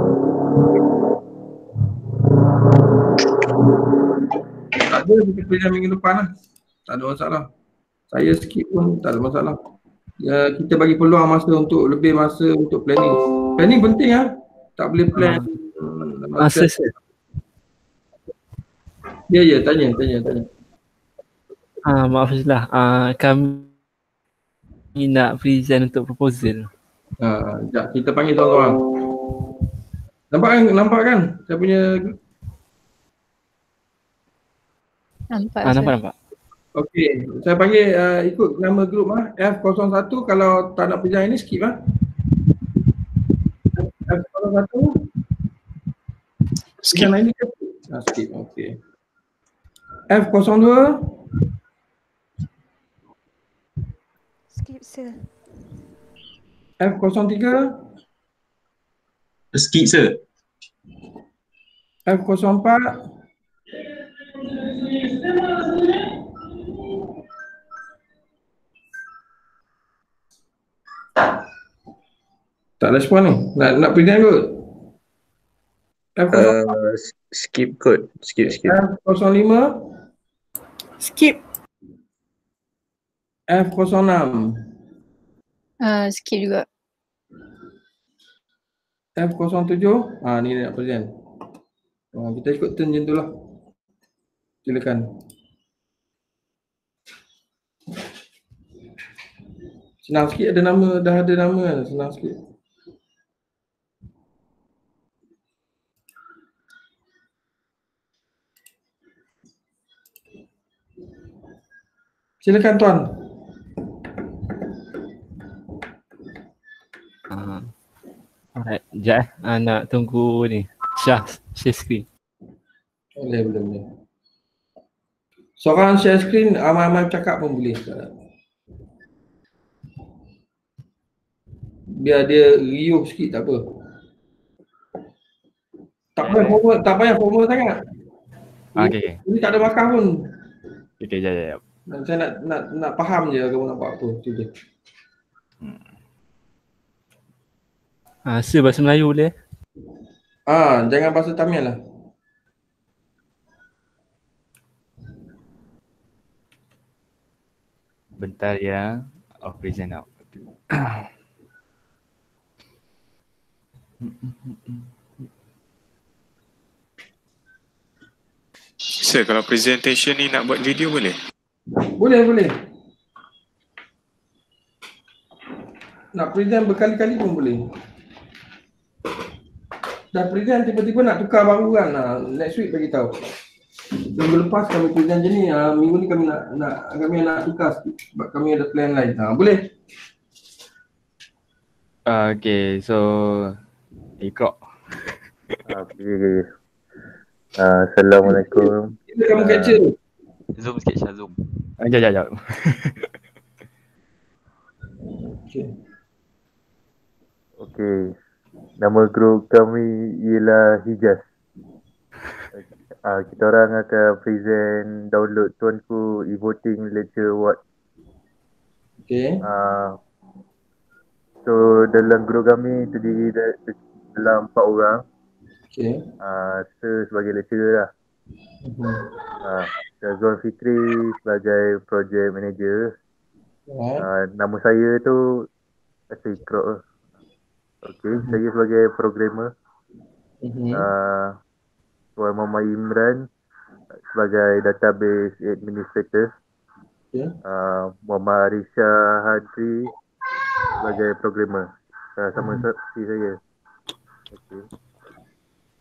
Tak ada, kita present minggu depan lah. Tak ada masalah. Saya skip pun tak ada masalah. Ya, kita bagi peluang masa untuk lebih masa untuk planning. Planning penting lah. Tak boleh plan. Masa saya. Ya, ya, tanya, tanya, tanya. Ah, maaf Azlah. Ah, kami nak present untuk proposal. Ha, sekejap, kita panggil tuan-tuan. Nampak kan? Nampak kan? Saya punya Nampak. Ah, nampak nampak. okey, saya panggil uh, ikut nama grup ah F kosong satu. Kalau tak nak present ini skip ah. F kosong satu. Skip ini ke? Ah, skip. Okey. F kosong dua. Skip, sir. F kosong tiga. Skip, sir. F kosong empat. Tak respon ni. Nak nak present kot. F kosong empat. Uh, skip kot. Skip, skip. F kosong lima. Skip. F kosong enam. Uh, skip juga. F kosong tujuh. Ah, ni nak present. Ah, kita ikut turn macam tu lah. Silakan. Senang sikit ada nama, dah ada nama kan. Senang sikit. Silakan tuan. Ah. Alright, sekejap eh. Ah, nak tunggu ni. Syah, share screen. Boleh, boleh, boleh. Seorang share screen, amal-amal cakap pun boleh. Biar dia riuh sikit, tak apa. Tak payah formal, tak payah formal sangat. Okey, okey. Ini tak ada markah pun. Okey, jap, jap, jap. Saya nak nak nak faham je kamu nak buat apa. Tu je. Ah, sir bahasa Melayu boleh? Ah, jangan bahasa Tamil lah. Bentar ya. Oh, present out. Sir, kalau presentation ni nak buat video boleh? Boleh, boleh. Nak present berkali-kali pun boleh. Dah present tiba-tiba nak tukar baru kan. Nah, next week bagi tahu. Minggu lepas kami present je ni. Uh, minggu ni kami nak nak kami nak tukar sikit sebab kami ada plan lain. Ha, boleh. Uh, okay, so ikut. Okay. Uh, Assalamualaikum. Kita kamu uh, capture. Zoom sikit Syah, zoom. Uh, jap, jap, jap. Okay. Okay. Nama grup kami ialah Hijaz. Uh, kita orang akan present download Tuanku e-voting lecture award. Okay. Uh, so dalam grup kami terdiri dalam empat orang. Okay. Uh, saya sebagai lecturer lah. Uh-huh. Uh, Zul Fikri sebagai project manager. Yeah. Uh, nama saya tu Asal Iqra'. Okay, uh-huh. Saya sebagai programmer. Uh-huh. Uh, Tuan Muhammad Imran sebagai database administrator. Okay. Uh, Muhammad Arisha Hadri sebagai programmer. Uh, sama uh-huh. seperti saya. Okay.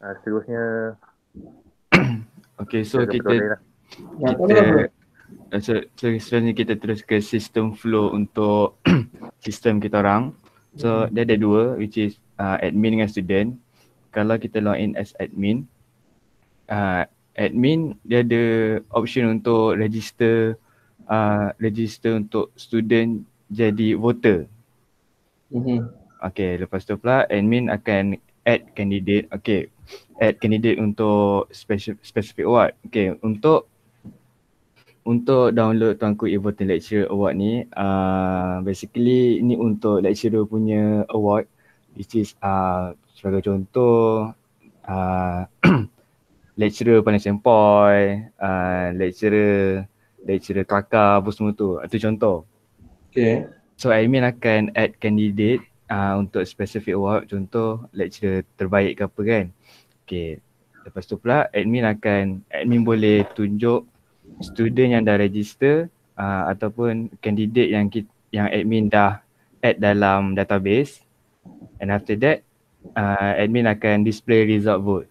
Uh, seterusnya Okay, so kita kita beroleh lah. kita uh, so, so seterusnya kita terus ke sistem flow untuk sistem kita orang. So dia ada dua, which is uh, admin dengan student. Kalau kita log in as admin, uh, admin dia ada option untuk register uh, register untuk student jadi voter. Mm-hmm. Okay, lepas tu pula admin akan add candidate. Okay, add candidate untuk specific, specific award. Okay, untuk untuk download Tuanku E-Voting Lecturer Award ni, uh, basically ni untuk lecturer punya award, which is uh, sebagai contoh uh, lecturer paling sempoi, uh, lecturer lecturer kelakar apa semua tu. Itu contoh. Okay. So admin akan add candidate uh, untuk specific award, contoh lecturer terbaik ke apa kan. Okay. Lepas tu pula admin akan, admin boleh tunjuk student yang dah register uh, ataupun candidate yang kita, yang admin dah add dalam database, and after that uh, admin akan display result vote.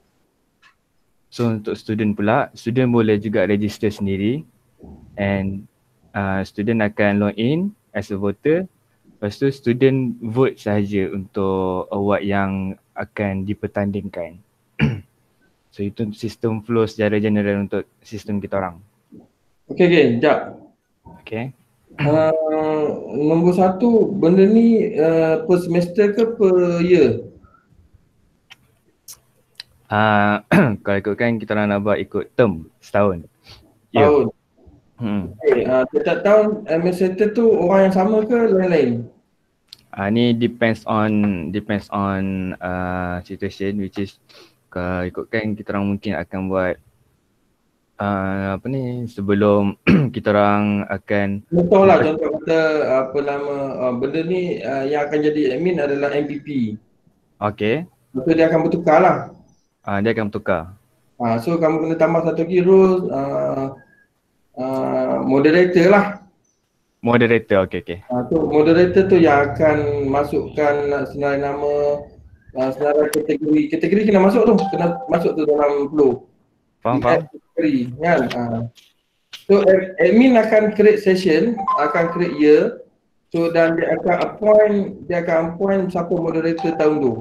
So untuk student pula, student boleh juga register sendiri, and uh, student akan log in as a voter. Lepas tu student vote sahaja untuk award yang akan dipertandingkan. So itu sistem flow secara general untuk sistem kita orang. Okay, okay, sekejap. Okay. Uh, nombor satu, benda ni uh, per semester ke per year? Uh, kalau ikutkan kita orang nak buat ikut term setahun. Tahun. Hmm. Okay, uh, setiap tahun administrator tu orang yang sama ke lain-lain? Uh, ni depends on depends on uh, situation, which is kalau ikutkan kita orang mungkin akan buat uh, apa ni sebelum kita orang akan contoh lah, contoh kata apa nama uh, benda ni uh, yang akan jadi admin adalah M P P. Okay. Betul, dia akan bertukar lah. Uh, dia akan bertukar. Uh, so kamu kena tambah satu lagi role uh, uh, moderator lah. Moderator, okay, okay. Uh, so moderator tu yang akan masukkan senarai nama, uh, senarai kategori. Kategori kena masuk tu, kena masuk tu dalam flow. Faham, faham. Kategori kan. Uh. So admin akan create session, akan create year. So dan dia akan appoint, dia akan appoint siapa moderator tahun tu.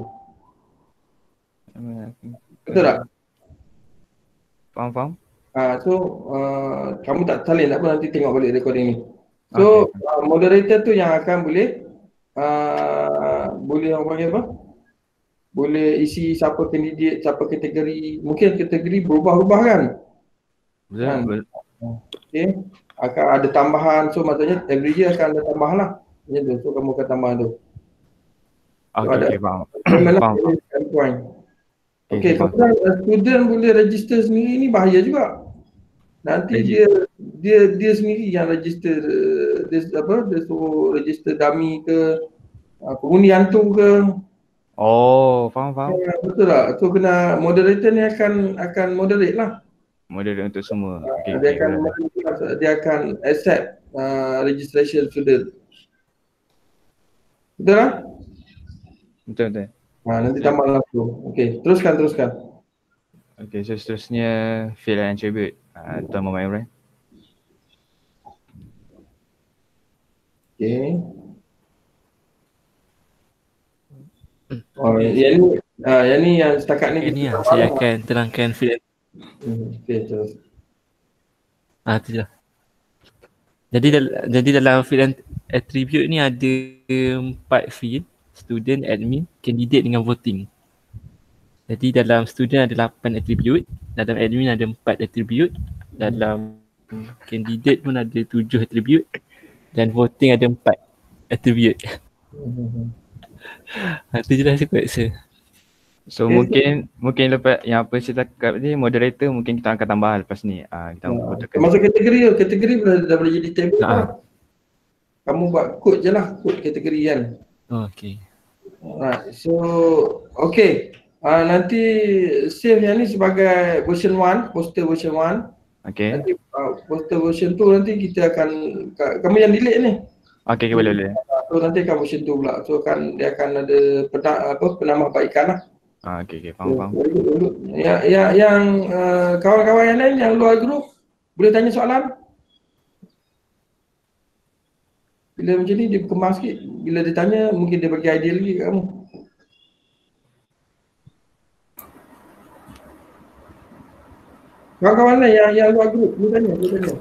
Betul tak? Faham, faham. Uh, so uh, kamu tak salin tak apa, nanti tengok balik recording ni. So okay. uh, moderator tu yang akan boleh uh, boleh orang panggil apa? Boleh isi siapa kandidat, siapa kategori. Mungkin kategori berubah-ubah kan? Betul, kan? betul. Okay. Akan ada tambahan, so maksudnya every year akan ada tambahan lah. Macam tu, so kamu akan tambah tu. Okay, so, ada okay, faham. faham. Point. Okay, Okay, kalau student boleh register sendiri ni bahaya juga. Nanti Lagi. dia dia dia sendiri yang register, dia apa, dia suruh register dummy ke, uh, pengundi hantu ke. Oh, faham, faham. Ya, betul tak? So kena moderator ni akan akan moderate lah. Moderate untuk semua. Okay, Dia okay, akan betul. dia akan accept uh, registration student. Betul tak? Betul, betul. Ha, nanti tambah langsung. Okay, teruskan, teruskan. Okay, so seterusnya fill and attribute. Uh, Tuan Muhammad Imran. Okay. Oh, yang ni, uh, yang ni yang setakat ni. Ini lah, saya akan terangkan fill. Hmm, okay, terus. Ah, tu je. Jadi, dal- jadi dalam fill and attribute ni ada empat field. Student, admin, candidate dengan voting. Jadi dalam student ada lapan attribute, dalam admin ada empat attribute, dalam candidate pun ada tujuh attribute, dan voting ada empat attribute. Itu je lah saya rasa. So Okay. mungkin mungkin lepas yang apa saya cakap ni, moderator mungkin kita akan tambah lepas ni. Ah, kita Ha, betul. masuk kategori tu, kategori dah, dah boleh jadi table Ha. lah. Kamu buat kod je lah, kod kategori kan. Oh, okay. Right, so okay. Uh, nanti save yang ni sebagai version one, poster version one. Okay. Nanti uh, poster version tu nanti kita akan, ka- kamu yang delete ni. Okay, okay, boleh boleh. So nanti akan version tu pula. So kan dia akan ada pena, apa, penambahbaikan lah. Ah, okey okey, faham faham. Ya, ya, yang uh, kawan-kawan yang lain yang luar grup boleh tanya soalan. Bila macam ni dia berkembang sikit. Bila dia tanya mungkin dia bagi idea lagi kat kamu. Kawan-kawan lain yang, yang luar grup boleh tanya, boleh tanya.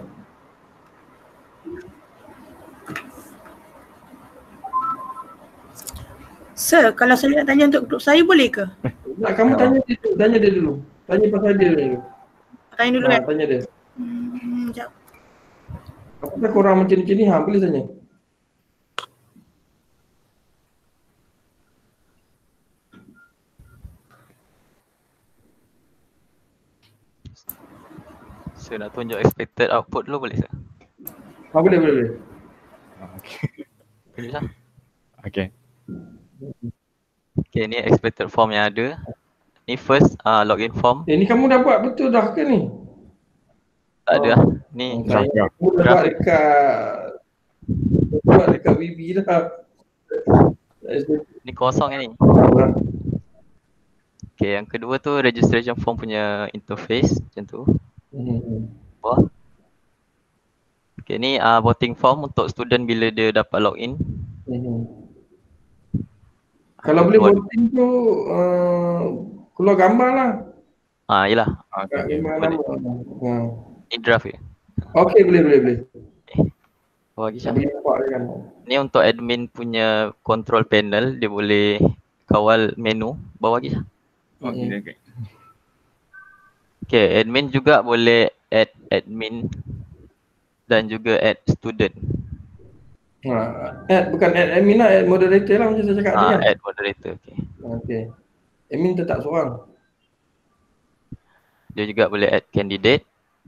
Sir, kalau saya nak tanya untuk grup saya boleh ke? Nak kamu tanya dia dulu, tanya dia dulu. Tanya pasal dia dulu. Tanya dulu Ha, kan? tanya dia. Hmm, sekejap. Apakah korang macam-macam ni? Ha, boleh tanya. So nak tunjuk expected output dulu boleh tak? Ha, boleh, boleh, boleh. Boleh tak? Okey. Okay, ni expected form yang ada. Ni first uh, login form. Eh, ni kamu dah buat betul dah ke ni? Tak ada lah. Ni Oh, saya aku dah buat dekat buat dekat W B dah. Ni kosong kan ni. Okay, yang kedua tu registration form punya interface macam tu. Hmm. Bawah. Okay, ni uh, voting form untuk student bila dia dapat login. Hmm. Kalau boleh voting tu uh, keluar gambar lah. Ah, yelah. Kat gambar nama. Ha. Ni draft ke? Okey, boleh, boleh, boleh. Bawah lagi Syah. Boleh nampak dia kan. Ni untuk admin punya control panel, dia boleh kawal menu. Bawah lagi Syah. Okey okey. Okay, admin juga boleh add admin dan juga add student. Ha, add bukan add admin lah, add moderator lah macam saya cakap tadi Ah, kan. add moderator, okay. Okey. Admin tetap seorang. Dia juga boleh add candidate.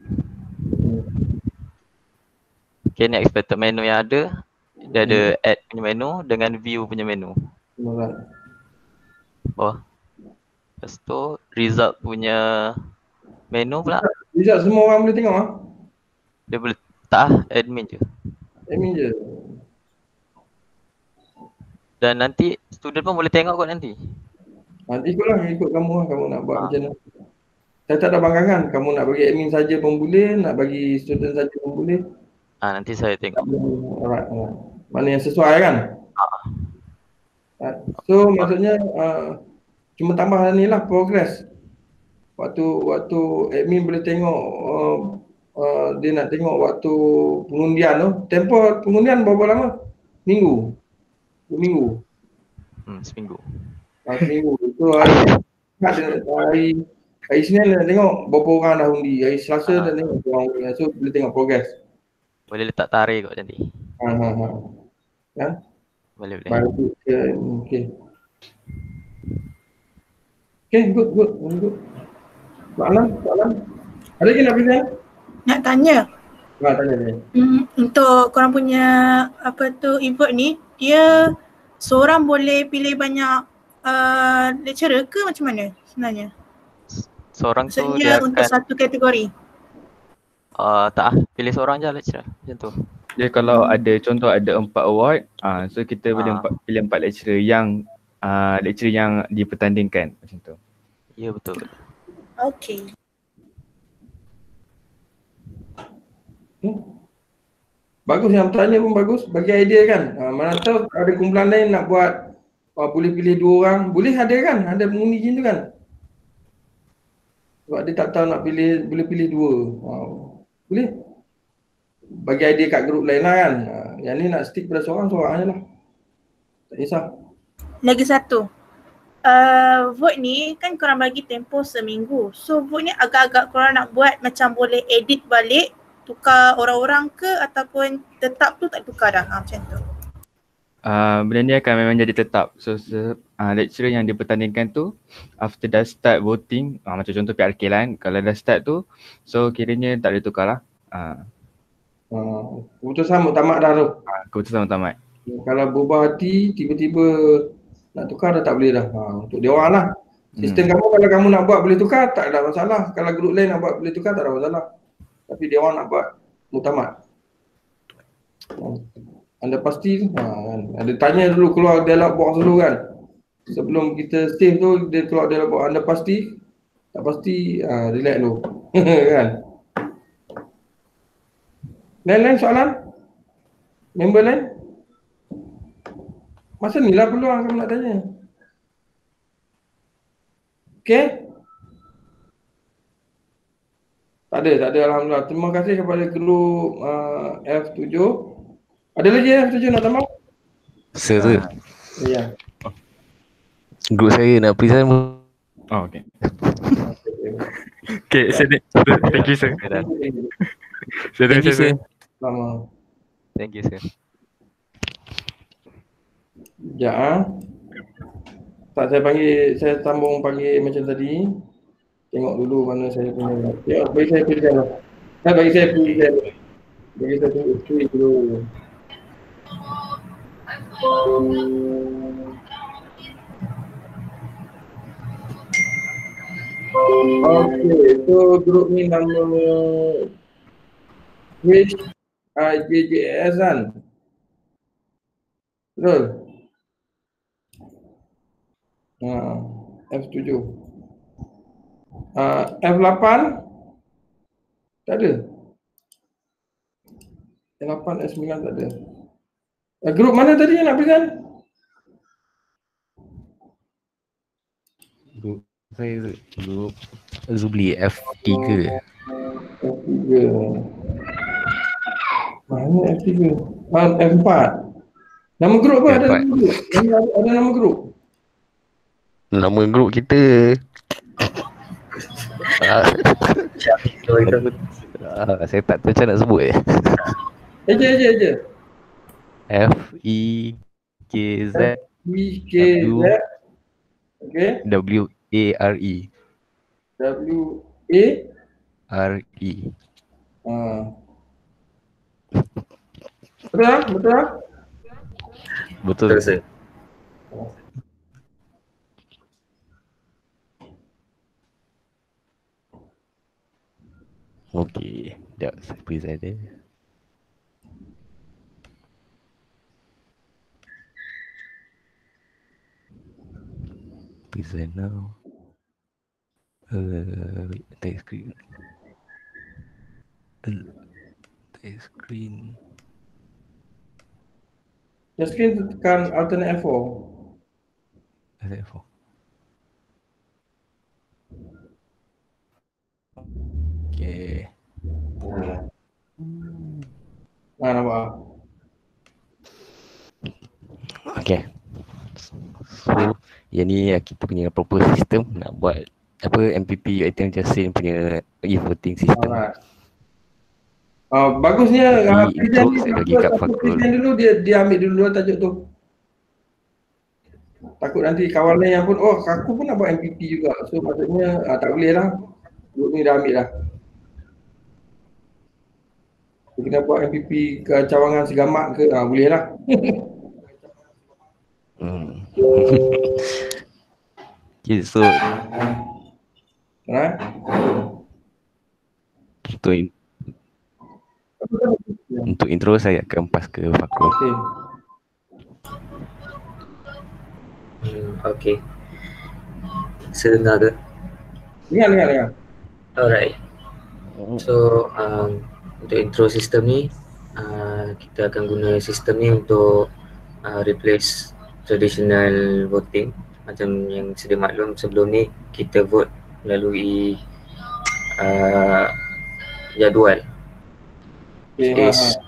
Okay, ni expected menu yang ada. Dia ada add punya menu dengan view punya menu. Alright. Bawah. Lepas tu result punya menu pula. Result semua orang boleh tengok ah. Dia boleh tak ah, admin je. Admin je. Dan nanti student pun boleh tengok kot nanti. Nanti ikutlah, ikut kamu lah, kamu nak buat ha. macam mana. Saya tak ada bangkangan, kamu nak bagi admin saja pun boleh, nak bagi student saja pun boleh. Ah, nanti saya tengok. Alright, alright. Mana yang sesuai kan? Alright. So maksudnya uh, cuma tambah ni lah progress. Waktu waktu admin boleh tengok uh, uh, dia nak tengok waktu pengundian tu. Tempoh pengundian berapa lama? Minggu. Dua minggu. Hmm, seminggu. Ha, seminggu. So hari hari hari Isnin nak tengok berapa orang dah undi. Hari Selasa ha. dah tengok berapa orang undi. So boleh tengok progress. Boleh letak tarikh kot nanti. Ha ha ha. Ya? Boleh boleh. Baru ke okey. Okey, good good. Good. Soalan, soalan. Ada lagi nak present? Nak tanya. Ha, tanya dia. Hmm, untuk korang punya apa tu e-vote ni, dia seorang boleh pilih banyak uh, lecturer ke macam mana sebenarnya? Seorang tu Maksudnya dia untuk akan satu kategori. uh, tak ah, pilih seorang je lecturer macam tu. Dia kalau ada contoh ada empat award, ah uh, so kita boleh Ah. empat, pilih empat lecturer yang uh, lecturer yang dipertandingkan macam tu. Ya betul. Okey. Hmm. Bagus yang tanya pun bagus, bagi idea kan. Ha, mana tahu ada kumpulan lain nak buat uh, boleh pilih dua orang, boleh ada kan, ada pengundi macam tu kan. Sebab dia tak tahu nak pilih, boleh pilih dua. Ha, boleh. Bagi idea kat grup lain lah kan. Ha, yang ni nak stick pada seorang-seorang je lah. Tak kisah. Lagi satu. Uh, vote ni kan korang bagi tempoh seminggu. So vote ni agak-agak korang nak buat macam boleh edit balik, tukar orang-orang ke ataupun tetap tu tak tukar dah, ha, macam tu. Uh, benda ni akan memang jadi tetap. So se- uh, lecturer yang dipertandingkan tu after dah start voting, uh, macam contoh P R K lah kan, kalau dah start tu so kiranya tak boleh tukar lah. Uh, Uh, keputusan muktamad dah tu. uh, keputusan muktamad. Kalau berubah hati, tiba-tiba nak tukar dah tak boleh dah. Ha, untuk dia orang lah. Sistem hmm. kamu kalau kamu nak buat boleh tukar, tak ada masalah. Kalau grup lain nak buat boleh tukar, tak ada masalah. Tapi dia orang nak buat muktamad. Anda pasti ha, kan? Ada tanya dulu, keluar dialog box dulu kan. sebelum kita save tu, dia kalau dia buat anda pasti, tak pasti, uh, relax dulu. Kan? Lain-lain soalan? Member lain? Masa ni lah peluang kamu nak tanya. Okay? Tak ada, tak ada, Alhamdulillah. Terima kasih kepada grup uh, F tujuh. Ada lagi F tujuh nak tambah? Sir, sir. Ya. Grup saya nak present. Oh, okay. Okay, sir. Thank you, sir. Thank you, sir. Selamat. Thank you, sir. Ya. Ah. Tak, saya panggil, saya sambung panggil macam tadi. Tengok dulu mana saya punya. Ya, bagi saya pilih dulu. Nah, bagi saya pilih dulu. Bagi saya pilih dulu. Okey, so grup ni nama H I J J S kan? Betul? Ha, F tujuh. Uh, F lapan tak ada. F lapan, F sembilan tak ada. Uh, grup mana tadi yang nak present? Grup saya grup Zubli F tiga. F tiga. Mana F tiga? Ah, F empat. Nama grup apa? Ada nama grup? Ada, ada nama grup? Nama grup kita ah, ah, saya tak tahu macam nak sebut eh. Eja, eja, eja. F E K Z F E K Z. Okay. W A R E. W A R E. Ah. Betul tak? Betul tak? Betul, sir. Okey, sekejap saya present dia. Present now. Uh, wait, text screen. Uh, text screen. Text screen tekan alternate F four. Alternate F four. Okay. Nah, nampak. Okay. So, yang ni kita punya proper system nak buat apa M P P item Jasin punya e-voting system. Uh, bagusnya uh, present lagi kat Fakrul. Dulu dia dia ambil dulu tajuk tu. Takut nanti kawan lain yang pun, oh aku pun nak buat M P P juga. So maksudnya uh, tak boleh lah. Grup ni dah ambil lah. Kita buat M P P ke cawangan segamat ke, ah, boleh lah. hmm. Okay, so Right? Untuk, in, untuk intro saya akan pass ke Fakrul. Okay. Hmm, okay. Sedengar ke? Dengar, dengar, dengar. Alright. So, um, untuk intro sistem ni, uh, kita akan guna sistem ni untuk uh, replace traditional voting. Macam yang sedia maklum sebelum ni, kita vote melalui uh, jadual. Okay, Is,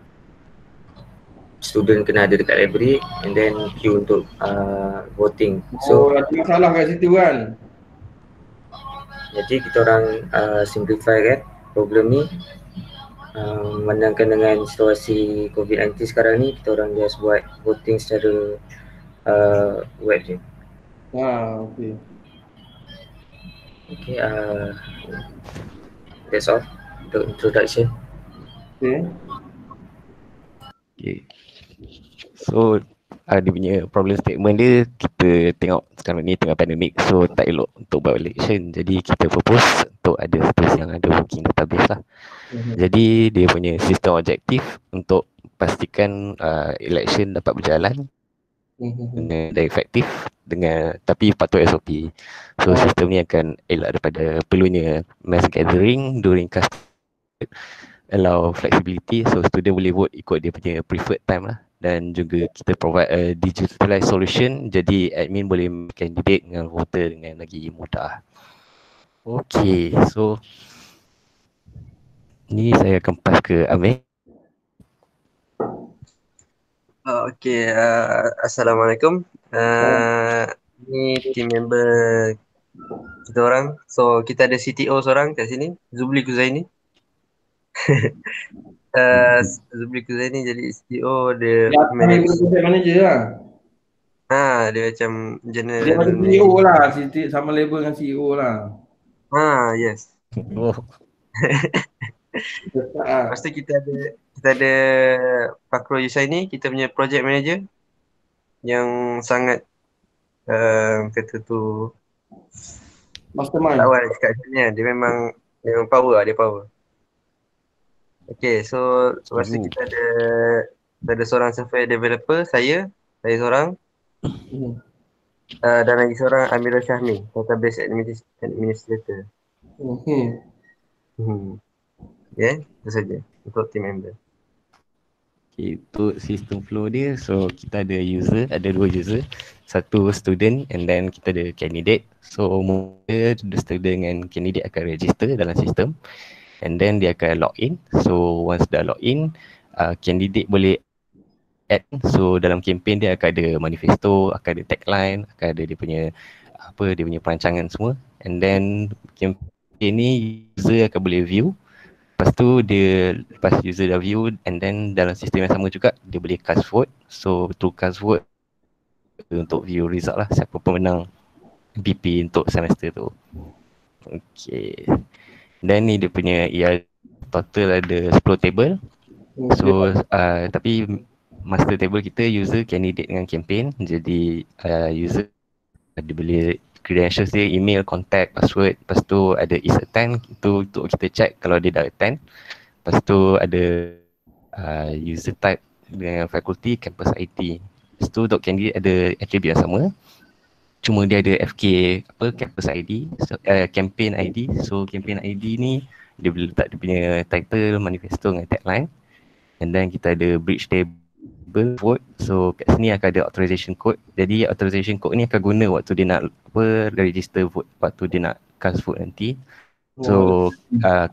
student kena ada dekat library and then queue untuk uh, voting. So, oh, ada masalah kat situ kan? Jadi kita orang uh, simplify kan problem ni. Uh, memandangkan dengan situasi COVID sembilan belas sekarang ni, kita orang just buat voting secara uh, web je. Ah, okay. Okay, uh, that's all untuk introduction. Okay. Okay. So, uh, dia punya problem statement dia, kita tengok sekarang ni tengah pandemik, so tak elok untuk buat election. Jadi kita propose untuk ada space yang ada working database lah. Mm-hmm. Jadi dia punya sistem objektif untuk pastikan uh, election dapat berjalan dengan dan efektif dengan tapi patuh S O P. So sistem ni akan elak daripada perlunya mass gathering during class, allow flexibility, so student boleh vote ikut dia punya preferred time lah, dan juga kita provide a digitalized solution, jadi admin boleh candidate dengan voter dengan lagi mudah. Okay, so ni saya akan pass ke Amir. Uh, okay, uh, Assalamualaikum. Uh, ni team member kita orang. So kita ada C T O seorang kat sini, Zubli Kuzaini. uh, Zubli Kuzaini jadi C T O, dia Ya, manage. project manager lah. Ha, dia macam general. Dia macam C E O lah, sama level dengan C E O lah. Ha, yes. Oh. Lepas tu kita ada kita ada Fakrul Yusaini, kita punya project manager yang sangat uh, kata tu mastermind. tak awal cakap macam ni, dia memang dia memang power lah, dia power. Okay, so lepas tu kita ada kita ada seorang software developer, saya, saya seorang. Hmm. Uh, dan lagi seorang Amirul Syahmi, database administrator. Hmm. Hmm. Okay, itu saja untuk team member. Okay, untuk sistem flow dia, so kita ada user, ada dua user, satu student and then kita ada candidate. So mula the student dengan candidate akan register dalam sistem and then dia akan log in. So once dah log in, uh, candidate boleh add. So dalam campaign dia akan ada manifesto, akan ada tagline, akan ada dia punya apa dia punya perancangan semua, and then campaign ni user akan boleh view. Lepas tu dia, lepas user dah view and then dalam sistem yang sama juga dia boleh cast vote. So through cast vote untuk view result lah, siapa pemenang B P untuk semester tu. Okay. Dan ni dia punya E R total ada sepuluh table. So uh, tapi master table kita user, candidate dengan campaign. Jadi uh, user dia boleh credentials dia, email, contact, password. Lepas tu ada is attend, itu untuk kita check kalau dia dah attend. Lepas tu ada uh, user type dengan faculty, campus I T. Lepas tu untuk candidate ada attribute yang sama, cuma dia ada F K apa campus I D, so, uh, campaign I D. So campaign I D ni dia boleh letak dia punya title, manifesto dengan tagline. And then kita ada bridge table vote. So kat sini akan ada authorization code. Jadi authorization code ni akan guna waktu dia nak apa register vote, waktu dia nak cast vote nanti. So uh,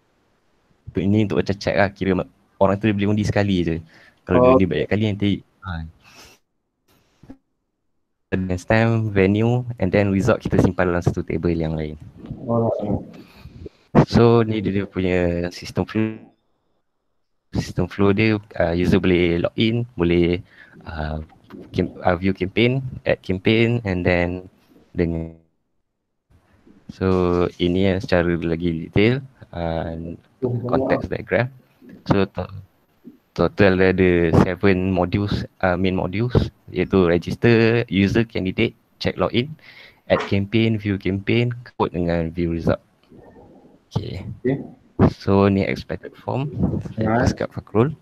ini untuk macam check lah, kira orang tu dia boleh undi sekali je. Kalau oh. dia undi banyak kali nanti ha. Next time, venue and then result kita simpan dalam satu table yang lain. Oh. So ni dia, dia punya sistem flow. Sistem flow dia, uh, user boleh log in, boleh uh, cam- uh, view campaign, add campaign and then dengan so ini yang secara lagi detail uh, context diagram. So to- total ada seven modules, uh, main modules, iaitu register, user, candidate, check login, add campaign, view campaign, code dengan view result. Okay. Okay. So ni expected form. Saya pass kat Fakrul.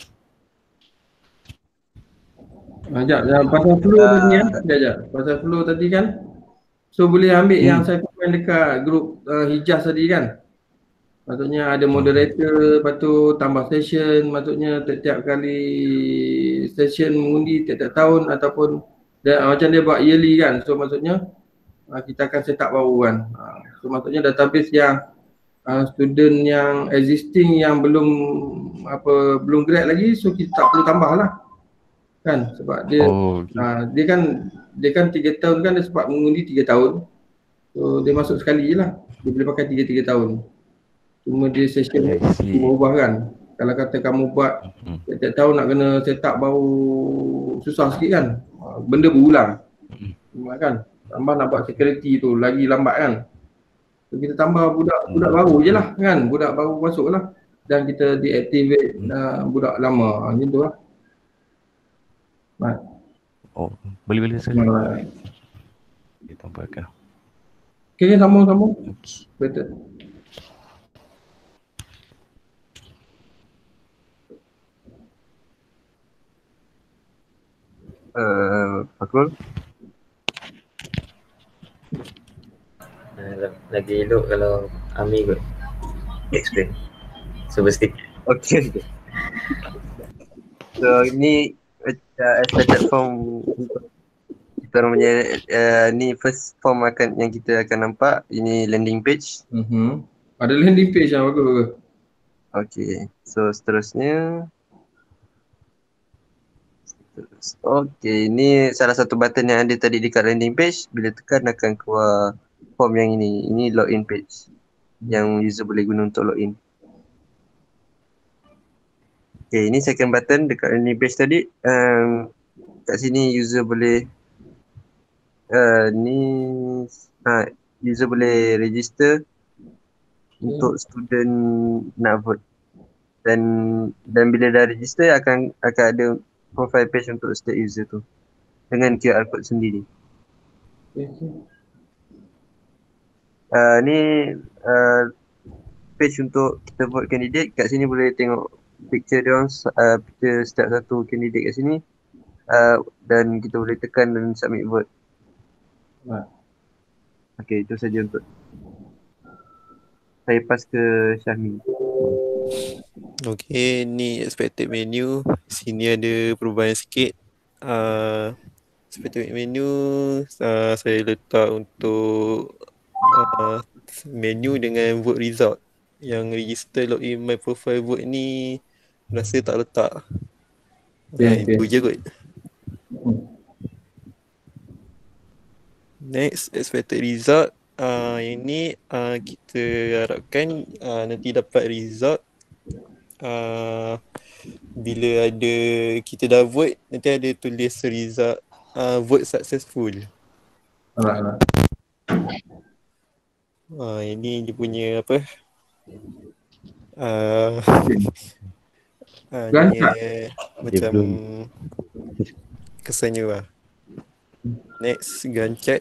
Sekejap, jangan pasal flow uh, tadi kan. Sekejap, pasal flow tadi kan. So boleh ambil hmm. yang saya komen dekat grup uh, Hijaz tadi kan. Maksudnya ada moderator, lepas tu tambah session. Maksudnya setiap kali session mengundi tiap-tiap tahun ataupun dia, macam dia buat yearly kan. So maksudnya uh, kita akan set up baru kan. Uh, so maksudnya database yang Uh, student yang existing yang belum apa belum grad lagi, so kita tak perlu tambah lah kan, sebab dia oh, okay. uh, dia kan dia kan tiga tahun kan, dia sebab mengundi tiga tahun, so dia masuk sekali je lah, dia boleh pakai tiga tiga tahun. Cuma dia session berubah kan. Kalau kata kamu buat tiap-tiap tahun nak kena set up baru susah sikit kan, uh, benda berulang uh, kan, tambah nak buat security tu lagi lambat kan. So, kita tambah budak budak baru je lah kan, budak baru masuk lah dan kita deactivate uh, budak lama macam tu lah. Right. Oh, boleh-boleh saya. Right. Kita tambahkan. Okay, sambung-sambung. Betul. Uh, Cool. Uh, lagi elok kalau Ami kot explain. So mesti. Okay. So ni uh, expected form untuk kita orang punya uh, ni first form akan yang kita akan nampak. Ini landing page. Mm-hmm. Ada landing page yang bagus bagus. Okay. So seterusnya. Okay, ini salah satu button yang ada tadi dekat landing page. Bila tekan akan keluar form yang ini. Ini login page yang user boleh guna untuk login. Okay, ini second button dekat landing page tadi. Um, kat sini user boleh uh, ni ha, user boleh register hmm. untuk student nak vote. Dan dan bila dah register akan akan ada profile page untuk state user tu dengan Q R code sendiri. Okay. Uh, ni uh, page untuk kita vote candidate. Kat sini boleh tengok picture dia orang, uh, picture setiap satu candidate kat sini. Uh, dan kita boleh tekan dan submit vote. Right. Okay, itu saja untuk saya pass ke Syahmi. Okay, ni expected menu. Sini ada perubahan sikit. Uh, expected menu uh, saya letak untuk uh, menu dengan vote result. Yang register login my profile vote ni rasa tak letak. Okay, okay. Itu okay. je kot. Next, expected result. Uh, yang ni uh, kita harapkan uh, nanti dapat result uh, bila ada kita dah vote, nanti ada tulis result uh, vote successful. Alright, alright. Uh, ini dia punya apa? Uh, uh, dia macam kesannya lah. Next, gun chat.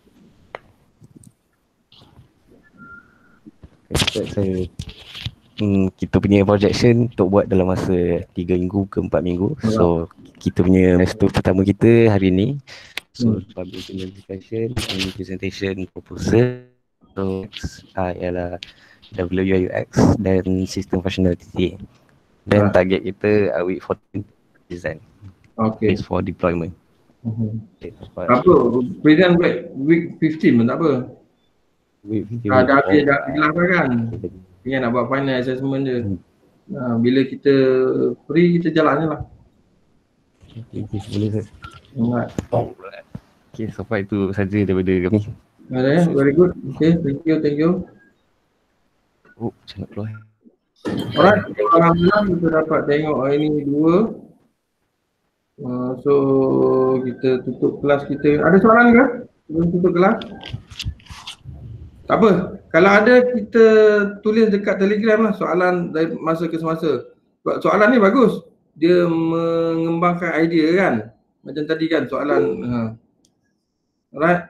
Saya hmm, kita punya projection untuk buat dalam masa tiga minggu ke empat minggu. So kita punya milestone pertama kita hari ni. So hmm. public discussion, presentation, proposal. So uh, ialah W U I U X dan system functionality. Dan target kita uh, week fourteen design. Okay. It's for deployment. Uh-huh. Okay. Apa? Present week fifteen pun tak apa. Dah dah habis dah kelas kan. Tinggal nak buat final assessment je. Hmm. Nah, bila kita free kita jalan je lah. Okay, okay, boleh sir. Alright. Alright. Okay, so far itu saja daripada kami. Ada ya, very good. Okay, thank you, thank you. Oh, macam nak keluar. Alright, alhamdulillah kita dapat tengok hari ni dua. Uh, so kita tutup kelas kita. Ada soalan ke? Sebelum tutup kelas? Tak apa. Kalau ada kita tulis dekat Telegram lah soalan dari masa ke semasa. Soalan ni bagus. Dia mengembangkan idea kan. Macam tadi kan soalan. Ha. Alright.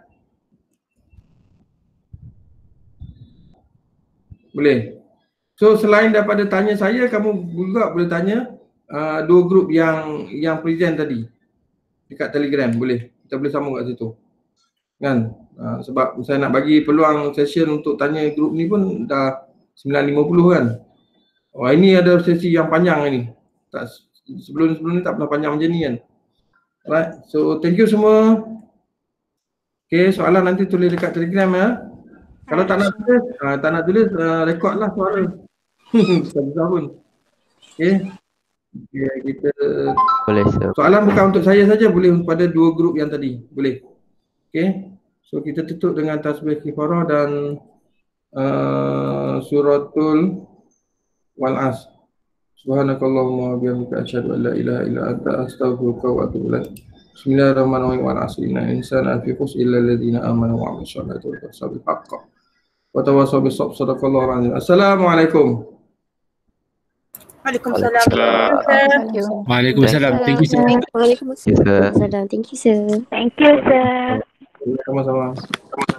Boleh. So selain daripada tanya saya, kamu juga boleh tanya uh, dua grup yang yang present tadi dekat Telegram. Boleh. Kita boleh sambung kat situ. Kan? Uh, sebab saya nak bagi peluang session untuk tanya grup ni pun dah sembilan lima puluh kan. Oh, ini ada sesi yang panjang ini. Tak, sebelum-sebelum ni tak pernah panjang macam ni kan. Alright. So thank you semua. Okay, soalan nanti tulis dekat Telegram ya. Kalau tak nak tulis, uh, tak nak tulis, uh, record lah suara. Susah pun. Okay. Okay, kita boleh sir. Soalan bukan untuk saya saja, boleh pada dua grup yang tadi. Boleh. Okay. So kita tutup dengan tasbih kifarah dan uh, suratul Wal-As. Subhanakallahumma wa bihamdika asyhadu an la ilaha illa anta astaghfiruka wa atubu ilaik. Bismillahirrahmanirrahim. Wal 'asri innal insana lafi khusr illa alladziina aamanu wa 'amilus shalihati wa tawassaw bil haqqi wa tawassaw bis sabr. Sadaqallahu al-'azim. Assalamualaikum. Waalaikumsalam. Waalaikumsalam. Thank you sir. Waalaikumsalam. Thank you sir. Thank you sir. Sama-sama.